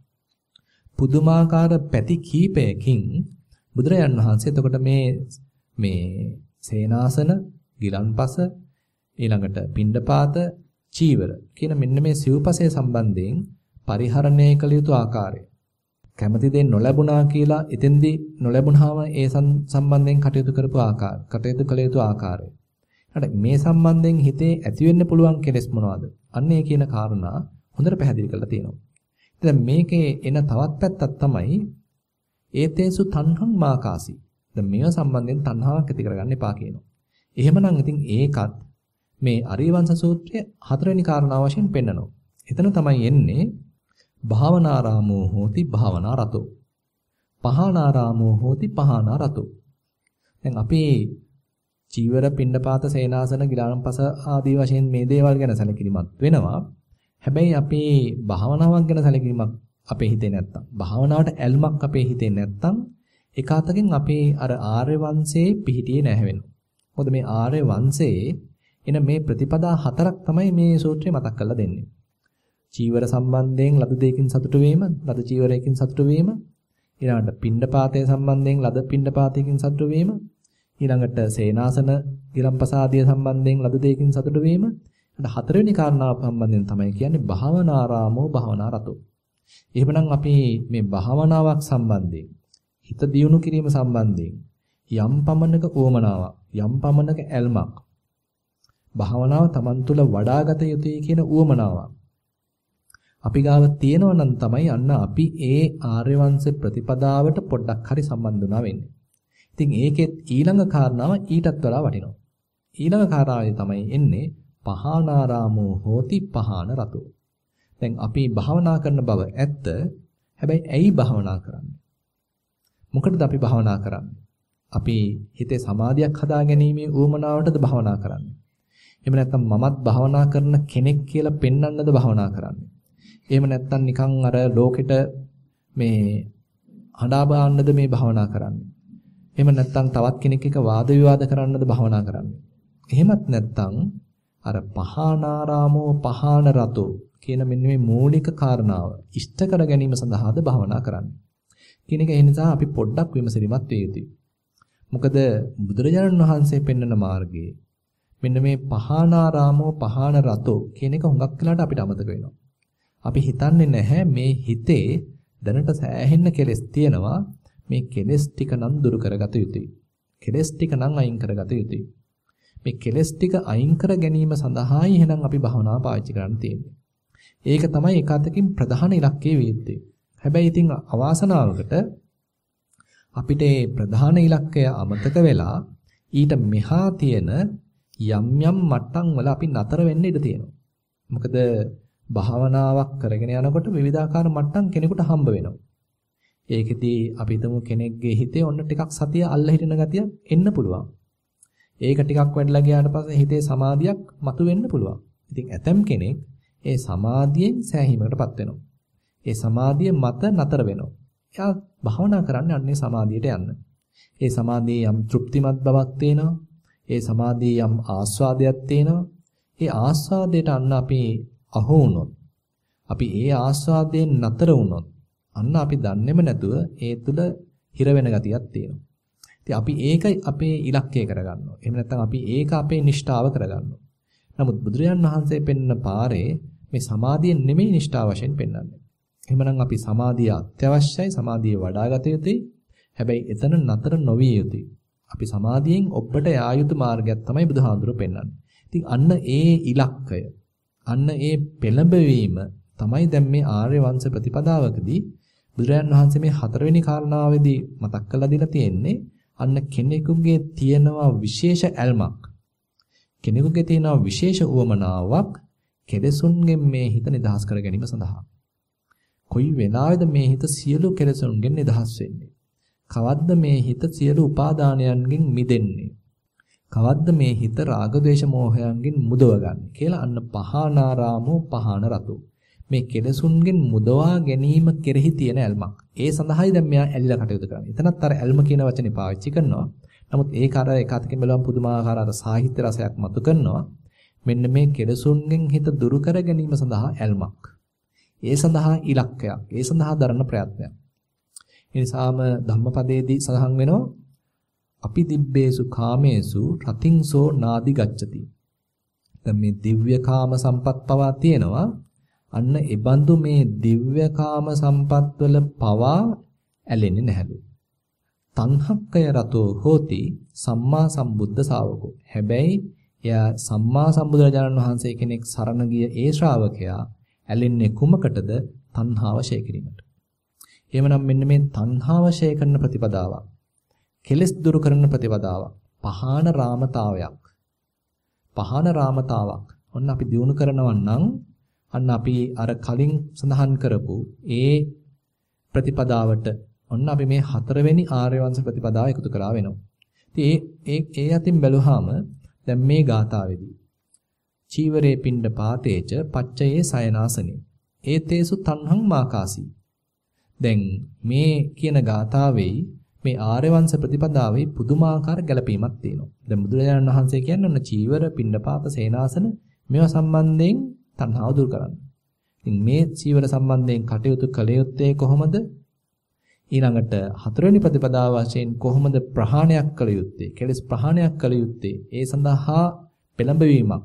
පුදුමාකාර පැති කීපයකින් බුදුරජාණන් වහන්සේ එතකොට මේ මේ සේනාසන, ගිලන්පස, ඊළඟට පිණ්ඩපාත, චීවර කියන මෙන්න මේ සිව්පසය සම්බන්ධයෙන් පරිහරණය කළ යුතු ආකාරය. කැමති දේ නොලැබුණා කියලා එතෙන්දී නොලැබුණාම ඒ සම්බන්ධයෙන් කටයුතු කරපු ආකාරය, කටයුතු කළ යුතු ආකාරය. හරි මේ සම්බන්ධයෙන් හිතේ ඇති වෙන්න පුළුවන් කෙලෙස් මොනවද? අන්න ඒ කියන කාරණා හොඳට පැහැදිලි කරලා තියෙනවා. දැන් මේකේ එන තවත් පැත්තක් තමයි ඒතේසු තණ්හං මාකාසි. දැන් මේව සම්බන්ධයෙන් තණ්හාවක් ඇති කරගන්න එපා කියනවා. එහෙමනම් ඉතින් ඒකත් මේ අරියවංශ සූත්‍රයේ හතරවෙනි කාරණාව වශයෙන් පෙන්නනවා. එතන තමයි එන්නේ භාවනාරාමෝ හෝති භාවනා රතෝ. පහනාරාමෝ හෝති පහනා රතෝ. දැන් අපි චීවර පිණ්ඩපාත සේනාසන ගිලානම්පස ආදී වශයෙන් මේ දේවල් ගැන සැලකිලිමත් වෙනවා. හැබැයි අපි භාවනාවක් ගැන සැලකිලිමත් අපේ හිතේ නැත්තම් භාවනාවට ඇල්මක් අපේ හිතේ නැත්තම් එක අතකින් අපි අර ආර්ය වංශයේ පිහිටියේ නැහැ වෙනවා. මොකද මේ ආර්ය වංශයේ එන මේ ප්‍රතිපදා හතරක් තමයි මේ සූත්‍රය මතක් කරලා දෙන්නේ. චීවර සම්බන්ධයෙන් ලද දෙයකින් සතුටු වීම, ලද චීවරයකින් සතුටු වීම, ඊළඟට පිණ්ඩපාතය සම්බන්ධයෙන් ලද පිණ්ඩපාතයකින් සතුටු වීම, ඊළඟට සේනාසන ගිලම්පසාදිය සම්බන්ධයෙන් ලද දෙයකින් සතුටු වීම, ඊට හතරවෙනි කාරණාව සම්බන්ධයෙන් තමයි කියන්නේ භාවනාරාමෝ භාවනා රතෝ. එහෙමනම් අපි මේ භාවනාවක් සම්බන්ධයෙන් හිත දියුණු කිරීම සම්බන්ධයෙන් යම් පමණක උවමනාවක්, යම් පමණක ඇල්මක් භාවනාව Taman තුල වඩාගත යුතුයි කියන උවමනාවක් අපි ගාව තියෙනවා නම් තමයි අන්න අපි ඒ ආර්ය වංශ ප්‍රතිපදාවට පොඩ්ඩක් හරි සම්බන්ධ වුණා වෙන්නේ. ඉතින් ඒකෙත් ඊළඟ කාරණාව ඊටත් වඩා වටිනවා. ඊළඟ කාරණාවේ තමයි එන්නේ පහනාරාමෝ හෝති පහන රතෝ. දැන් අපි භාවනා කරන බව ඇත්ත. හැබැයි ඇයි භාවනා කරන්නේ? මොකටද අපි භාවනා කරන්නේ? අපි හිතේ සමාධියක් හදාගැනීමේ උවමනාවටද භාවනා කරන්නේ? එහෙම නැත්නම් මමත් භාවනා කරන කෙනෙක් කියලා පෙන්වන්නද භාවනා කරන්නේ? එහෙම නැත්නම් නිකන් අර ලෝකෙට මේ හඬා බාන්නද මේ භාවනා කරන්නේ? එහෙම නැත්නම් තවත් කෙනෙක් එක්ක වාද විවාද කරන්නද භාවනා කරන්නේ? එහෙමත් නැත්නම් අර පහනාරාමෝ පහන රතෝ කියන මෙන්න මේ මූලික කාරණාව ඉෂ්ට කර ගැනීම සඳහාද භාවනා කරන්නේ කියන එක. ඒ නිසා අපි පොඩ්ඩක් විමසිලිමත් වෙ යුතුයි. මොකද බුදුරජාණන් වහන්සේ පෙන්වන මාර්ගයේ මෙන්න මේ පහනාරාමෝ පහන රතෝ කියන එක හුඟක් වෙලාට අපිට අමතක වෙනවා. අපි හිතන්නේ නැහැ මේ හිතේ දැනට සෑහෙන්න කෙලෙස් තියෙනවා. මේ කෙලෙස් ටික නම් දුරු කරගත යුතුයි. කෙලෙස් ටික නම් අයින් කරගත යුතුයි. මේ කෙලෙස් ටික අයින් කර ගැනීම සඳහායි එහෙනම් අපි භවනා පාවිච්චි කරන්න තියෙන්නේ. ඒක තමයි එක අතකින් ප්‍රධාන ඉලක්කය වෙන්නේ. හැබැයි ඉතින් අවාසනාවකට අපිට මේ ප්‍රධාන ඉලක්කය අමතක වෙලා ඊට මෙහා තියෙන යම් යම් මට්ටම් වල අපි නතර වෙන්න ඉඩ තියෙනවා. මොකද භාවනාවක් කරගෙන යනකොට විවිධාකාර මට්ටම් කෙනෙකුට හම්බ වෙනවා. ඒකෙදී අපි හිතමු කෙනෙක්ගේ හිතේ ඔන්න ටිකක් සතිය අල්ල හිටින ගතියක් එන්න පුළුවන්. ඒක ටිකක් වැඩිලා ගියාට පස්සේ හිතේ සමාධියක් මතුවෙන්න පුළුවන්. ඉතින් ඇතම් කෙනෙක් ඒ සමාධියෙන් සෑහීමකටපත් වෙනවා. ඒ සමාධිය මත නතර වෙනවා. එයා භාවනා කරන්නේ අන්නේ සමාධියට යන්න. ඒ සමාධියේ යම් තෘප්තිමත් බවක් තියෙනවා. ඒ සමාධියේ යම් ආස්වාදයක් තියෙනවා. ඒ ආස්වාදයට අන්න අපි අහු වුණොත්, අපි ඒ ආස්වාදයෙන් නතර වුණොත්, අන්න අපි දන්නේම නැතුව ඒ තුල හිර වෙන ගතියක් තියෙනවා. ඉතින් අපි ඒකයි අපේ ඉලක්කය කරගන්නවා. එහෙම නැත්නම් අපි ඒක අපේ නිෂ්ඨාව කරගන්නවා. නමුත් බුදුරජාන් වහන්සේ පෙන්න පාරේ මේ සමාධිය නෙමෙයි නිෂ්ඨාව වශයෙන් පෙන්වන්නේ. එහෙමනම් අපි සමාධිය අත්‍යවශ්‍යයි, සමාධිය වඩාගත යුතුයි. හැබැයි එතන නතර නොවිය යුතුයි. අපි සමාධියෙන් ඔබට යා යුතු මාර්ගයක් තමයි බුදුහාඳුරෝ පෙන්වන්නේ. ඉතින් අන්න ඒ ඉලක්කය, අන්න ඒ පෙළඹවීම තමයි දැන් මේ ආර්ය වංශ ප්‍රතිපදාවකදී බුදුරජාන් වහන්සේ මේ හතරවෙනි කාරණාවේදී මතක් කරලා දීලා තියෙන්නේ. අන්න කෙනෙකුගේ තියෙනවා විශේෂ ඇල්මක්, කෙනෙකුගේ තියෙනවා විශේෂ උවමනාවක් කෙලෙසුන්ගෙන් මේ හිත නිදහස් කර ගැනීම සඳහා. කොයි වෙලාවෙද මේ හිත සියලු කෙලෙසුන්ගෙන් නිදහස් වෙන්නේ? කවද්ද මේ හිත සියලු උපාදානයන්ගෙන් මිදෙන්නේ? කවද්ද මේ හිත රාග ద్వේෂ මෝහයන්ගෙන් මුදවගන්නේ කියලා අන්න පහානාරාමෝ පහාන රතෝ. මේ කෙලෙසුන්ගෙන් මුදවා ගැනීම කෙරෙහි තියෙන ඇල්මක්. ඒ සඳහායි දැන් මෙයා ඇලිලා කටයුතු කරන්නේ. එතනත් අර ඇල්ම කියන වචනේ පාවිච්චි කරනවා. නමුත් ඒක අර එක අතකින් බලවම් පුදුමාකාර අර සාහිත්‍ය රසයක් මතු කරනවා. මෙන්න මේ කෙලෙසුන්ගෙන් හිත දුරු කර ගැනීම සඳහා ඇල්මක්. ඒ සඳහා ඉලක්කයක්. ඒ සඳහා දරන ප්‍රයත්නයක්. ඒ නිසාම ධම්මපදයේදී සඳහන් වෙනවා අපි දිබ්බේසු කාමේසු රතින්සෝ නාදි ගච්ඡති. දැන් මේ දිව්‍ය කාම සම්පත් පවා තියෙනවා. අන්න ඒ බඳු මේ දිව්‍ය කාම සම්පත් වල පවා ඇලෙන්නේ නැහැලු. තණ්හක්කය රතෝ හෝති සම්මා සම්බුද්ධ ශාවකෝ. හැබැයි එයා සම්මා සම්බුදුරජාණන් වහන්සේ කෙනෙක් සරණ ගිය ඒ ශ්‍රාවකයා ඇලෙන්නේ කුමකටද? තණ්හාව ෂේ කිරීමට. එහෙමනම් මෙන්න මේ තණ්හාව ෂේ කරන ප්‍රතිපදාවක්. කෙලෙස් දුරු කරන ප්‍රතිපදාවක්. පහාන රාමතාවයක්. පහාන රාමතාවක්. ඔන්න අපි දිනු කරනවා නම් අන්න අපි අර කලින් සඳහන් කරපු ඒ ප්‍රතිපදාවට ඔන්න අපි මේ හතරවෙනි ආර්ය වංශ ප්‍රතිපදාව එකතු කරලා වෙනවා. ඉතින් ඒ ඒ අතින් බැලුවාම දැන් මේ ගාථාවේදී චීවරේ පිණ්ඩ පාතේච පච්චයේ සයනාසනේ ඒතේසු තණ්හං මාකාසී. දැන් මේ කියන ගාථාවෙයි මේ ආර්ය වංශ ප්‍රතිපදාවේ පුදුමාකාර ගැළපීමක් තියෙනවා. දැන් බුදුරජාණන් වහන්සේ කියන්නේ ඔන්න චීවර පිණ්ඩ පාත සේනාසන මේවා සම්බන්ධයෙන් තණ්හාව දුරු කරන්න. ඉතින් මේ චීවර සම්බන්ධයෙන් කටයුතු කළ යුත්තේ කොහොමද? ඊළඟට හතරවෙනි ප්‍රතිපදාව වශයෙන් කොහොමද ප්‍රහාණයක් කළ යුත්තේ? කෙලෙස් ප්‍රහාණයක් කළ යුත්තේ? ඒ සඳහා පෙළඹවීමක්.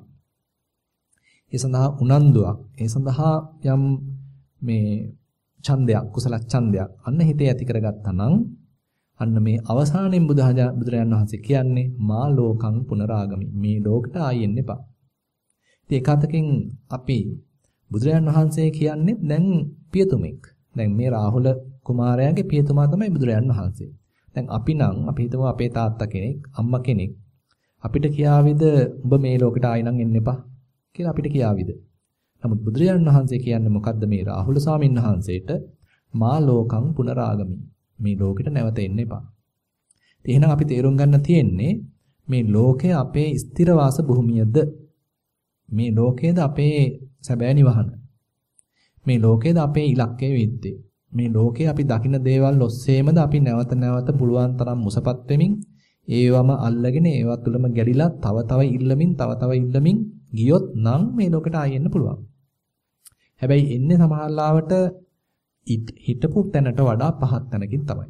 ඒ සඳහා උනන්දුවක්. ඒ සඳහා යම් මේ ඡන්දයක්, කුසල ඡන්දයක් අන්න හිතේ ඇති කරගත්තා නම් අන්න මේ අවසානයේ බුදුරජාණන් වහන්සේ කියන්නේ මා ලෝකං පුනරාගමි. මේ ලෝකෙට ආයෙ එන්න එපා. ඉතින් ඒකතකින් අපි බුදුරජාණන් වහන්සේ කියන්නේ දැන් පියතුමෙක්. දැන් මේ රාහුල කුමාරයාගේ පියතුමා තමයි බුදුරජාණන් වහන්සේ. දැන් අපි නම් අපි හිතමු අපේ තාත්තා කෙනෙක්, අම්මා කෙනෙක් අපිට කියාවිද ඔබ මේ ලෝකෙට ආයෙ නම් එන්න එපා කියලා අපිට කියාවිද? නමුත් බුදුරජාණන් වහන්සේ කියන්නේ මොකද්ද මේ රාහුල ස්වාමීන් වහන්සේට මා ලෝකං පුනරාගමි. මේ ලෝකෙට නැවත එන්න එපා. ඉතින් එහෙනම් අපි තේරුම් ගන්න තියෙන්නේ මේ ලෝකය අපේ ස්ථිර වාස භූමියද? මේ ලෝකයේද අපේ සැබෑ නිවහන? මේ ලෝකයේද අපේ ඉලක්කය වෙන්නේ? මේ ලෝකේ අපි දකින දේවල් ඔස්සේමද අපි නැවත නැවත පුළුවන් තරම් මුසපත් වෙමින් ඒවම අල්ලගෙන ඒවා තුලම ගැලිලා තව තව ඉල්ලමින් තව තව ඉල්ලමින් ගියොත් නම් මේ ලෝකෙට ආයෙ එන්න පුළුවන්. හැබැයි එන්නේ සමහරලාවට හිටපු තැනට වඩා පහත් තැනකින් තමයි.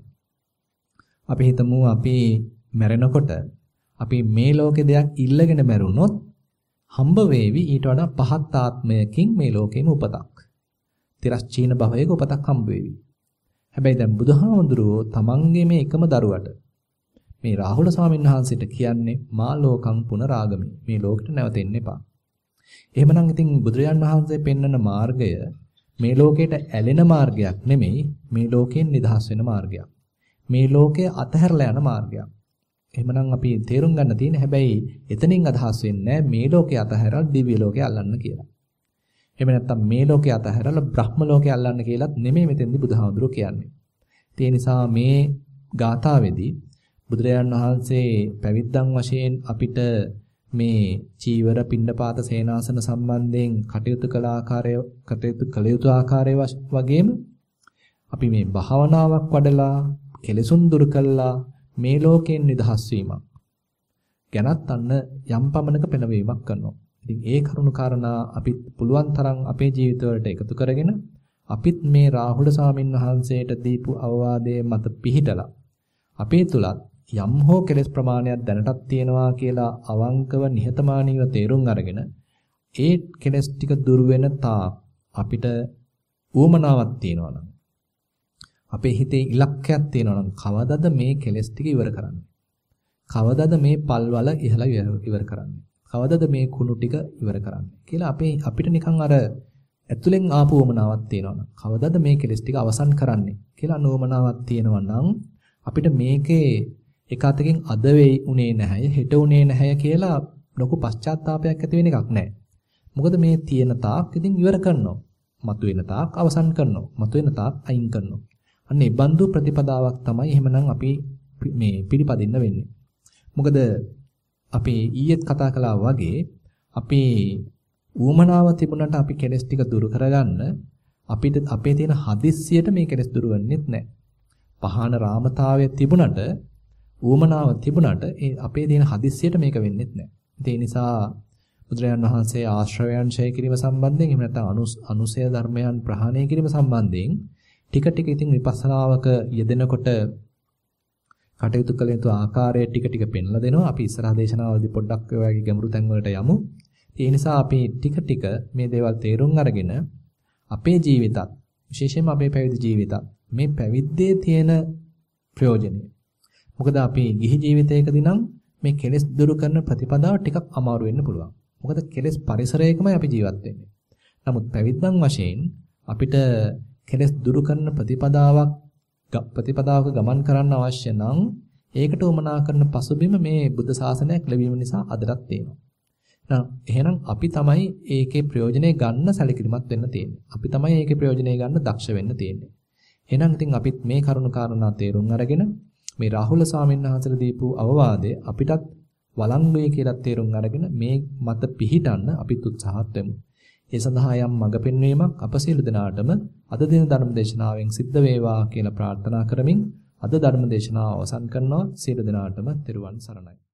අපි හිතමු අපි මැරෙනකොට අපි මේ ලෝකේ දෙයක් ඉල්ලගෙන මැරුණොත් හම්බ වේවි ඊට වඩා පහත් ආත්මයකින් මේ ලෝකෙම උපතක්. තිරස්චීන භවයක උපතක් හම්බ වේවි. හැබැයි දැන් බුදුහාමුදුරුවෝ තමන්ගේ මේ එකම දරුවට මේ රාහුල ස්වාමීන් වහන්සේට කියන්නේ මා ලෝකං පුනරාගමි. මේ ලෝකෙට නැවත එන්න එපා. එහෙමනම් ඉතින් බුදුරජාන් වහන්සේ පෙන්වන මාර්ගය මේ ලෝකයට ඇලෙන මාර්ගයක් නෙමෙයි, මේ ලෝකයෙන් නිදහස් වෙන මාර්ගයක්. මේ ලෝකය අතහැරලා යන මාර්ගයක්. එහෙමනම් අපි තේරුම් ගන්න තියෙන හැබැයි එතනින් අදහස් වෙන්නේ මේ ලෝකේ අතහැරලා දිව්‍ය ලෝකේ අල්ලන්න කියලා. එහෙම නැත්නම් මේ ලෝකේ අතහැරලා බ්‍රහ්ම ලෝකේ අල්ලන්න කියලාත් නෙමෙයි මෙතෙන්දී බුදුහාමුදුරුවෝ කියන්නේ. ඒ නිසා මේ ගාථාවේදී බුදුරජාණන් වහන්සේ පැවිද්දන් වශයෙන් අපිට මේ චීවර පිණ්ඩපාත සේනාසන සම්බන්ධයෙන් කටයුතු කළ ආකාරය කටයුතු කළ යුතු ආකාරය වගේම අපි මේ භාවනාවක් වඩලා කෙලෙසුන් දුරු කළා මේ ලෝකයෙන් නිදහස් වීමක් ගැනත් අන්න යම් පමණක පෙළවීමක් කරනවා. ඉතින් ඒ කරුණු කාරණා අපි පුළුවන් තරම් අපේ ජීවිතවලට එකතු කරගෙන අපිත් මේ රාහුල ස්වාමීන් වහන්සේට දීපු අවවාදයේ මත පිහිටලා අපේ තුලත් යම් හෝ කෙලෙස් ප්‍රමාණයක් දැනටත් තියෙනවා කියලා අවංකව නිහතමානීව තේරුම් අරගෙන ඒ කෙලෙස් ටික දුර වෙන තා අපිට උවමනාවක් තියෙනවා නම් අපේ හිතේ ඉලක්කයක් තියෙනවා නම් කවදද මේ කෙලෙස් ටික ඉවර කරන්නේ? කවදද මේ පල්වල ඉහළ ඉවර කරන්නේ? කවදද මේ කුණු ටික ඉවර කරන්නේ කියලා අපේ අපිට නිකන් අර ඇතුලෙන් ආපු උවමනාවක් තියෙනවා නම් කවදද මේ කෙලෙස් ටික අවසන් කරන්නේ කියලා නෝමනාවක් තියෙනවා නම් අපිට මේකේ එක අතකින් අද වෙයි උනේ නැහැ හෙට උනේ නැහැ කියලා ලොකු පශ්චාත්තාවයක් ඇති වෙන එකක් නැහැ. මොකද මේ තියෙන තාක් ඉතින් ඉවර කරනවා. මතුවෙන තාක් අවසන් කරනවා. මතුවෙන තාක් අයින් කරනවා. අන්න ඒ බඳු ප්‍රතිපදාවක් තමයි එහෙමනම් අපි මේ පිළිපදින්න වෙන්නේ. මොකද අපි ඊයේත් කතා කළා වගේ අපි ඌමනාව තිබුණාට අපි කෙලස් ටික දුරු කරගන්න අපිට අපේ තියෙන හදිස්සියට මේ කෙලස් දුරු වෙන්නේත් නැහැ. පහන රාමතාවය තිබුණාට ඌමනාව තිබුණාට ඒ අපේ තියෙන හදිස්සියට මේක වෙන්නේත් නැහැ. ඒ නිසා බුදුරජාණන් වහන්සේ ආශ්‍රවයන් ඡය කිරීම සම්බන්ධයෙන් එහෙම නැත්නම් අනුසය ධර්මයන් ප්‍රහාණය කිරීම සම්බන්ධයෙන් ටික ටික ඉතින් විපස්සනාවක යෙදෙනකොට කටයුතු කළ යුතු ආකාරය ටික ටික පෙන්ලා දෙනවා. අපි ඉස්සරහ දේශනාවලදී පොඩ්ඩක් ඔය වගේ ගැඹුරු තැන් වලට යමු. ඒ නිසා අපි ටික ටික මේ දේවල් තේරුම් අරගෙන අපේ ජීවිතත් විශේෂයෙන්ම අපේ පැවිදි ජීවිතත් මේ පැවිද්දේ තියෙන ප්‍රයෝජනය. මොකද අපි ගිහි ජීවිතයකදී නම් මේ කෙලෙස් දුරු කරන ප්‍රතිපදාව ටිකක් අමාරු වෙන්න පුළුවන්. මොකද කෙලෙස් පරිසරයකමයි අපි ජීවත් වෙන්නේ. නමුත් පැවිද්දන් වශයෙන් අපිට කෙලෙස් දුරු කරන ප්‍රතිපදාවක් ප්‍රතිපදාවක ගමන් කරන්න අවශ්‍ය නම් ඒකට උමනා කරන පසුබිම මේ බුද්ධ ශාසනයක් ලැබීම නිසා අදටත් තියෙනවා. එහෙනම් අපි තමයි ඒකේ ප්‍රයෝජනෙ ගන්න සැලකිලිමත් වෙන්න තියෙන්නේ. අපි තමයි ඒකේ ප්‍රයෝජනෙ ගන්න දක්ෂ වෙන්න තියෙන්නේ. එහෙනම් ඉතින් අපිත් මේ කරුණු කාරණා තේරුම් අරගෙන මේ රාහුල ස්වාමීන් වහන්සේලා දීපු අවවාදය අපිටත් වළංගුයි කියලා තේරුම් අරගෙන මේ මත පිහිටන්න අපිත් උත්සාහත් වෙමු. ඒ සඳහා යම් මඟ පෙන්වීමක් අප සියලු දෙනාටම අද දින ධර්ම දේශනාවෙන් සිද්ධ වේවා කියලා ප්‍රාර්ථනා කරමින් අද ධර්ම දේශනාව අවසන් කරනවා. සියලු දෙනාටම තෙරුවන් සරණයි.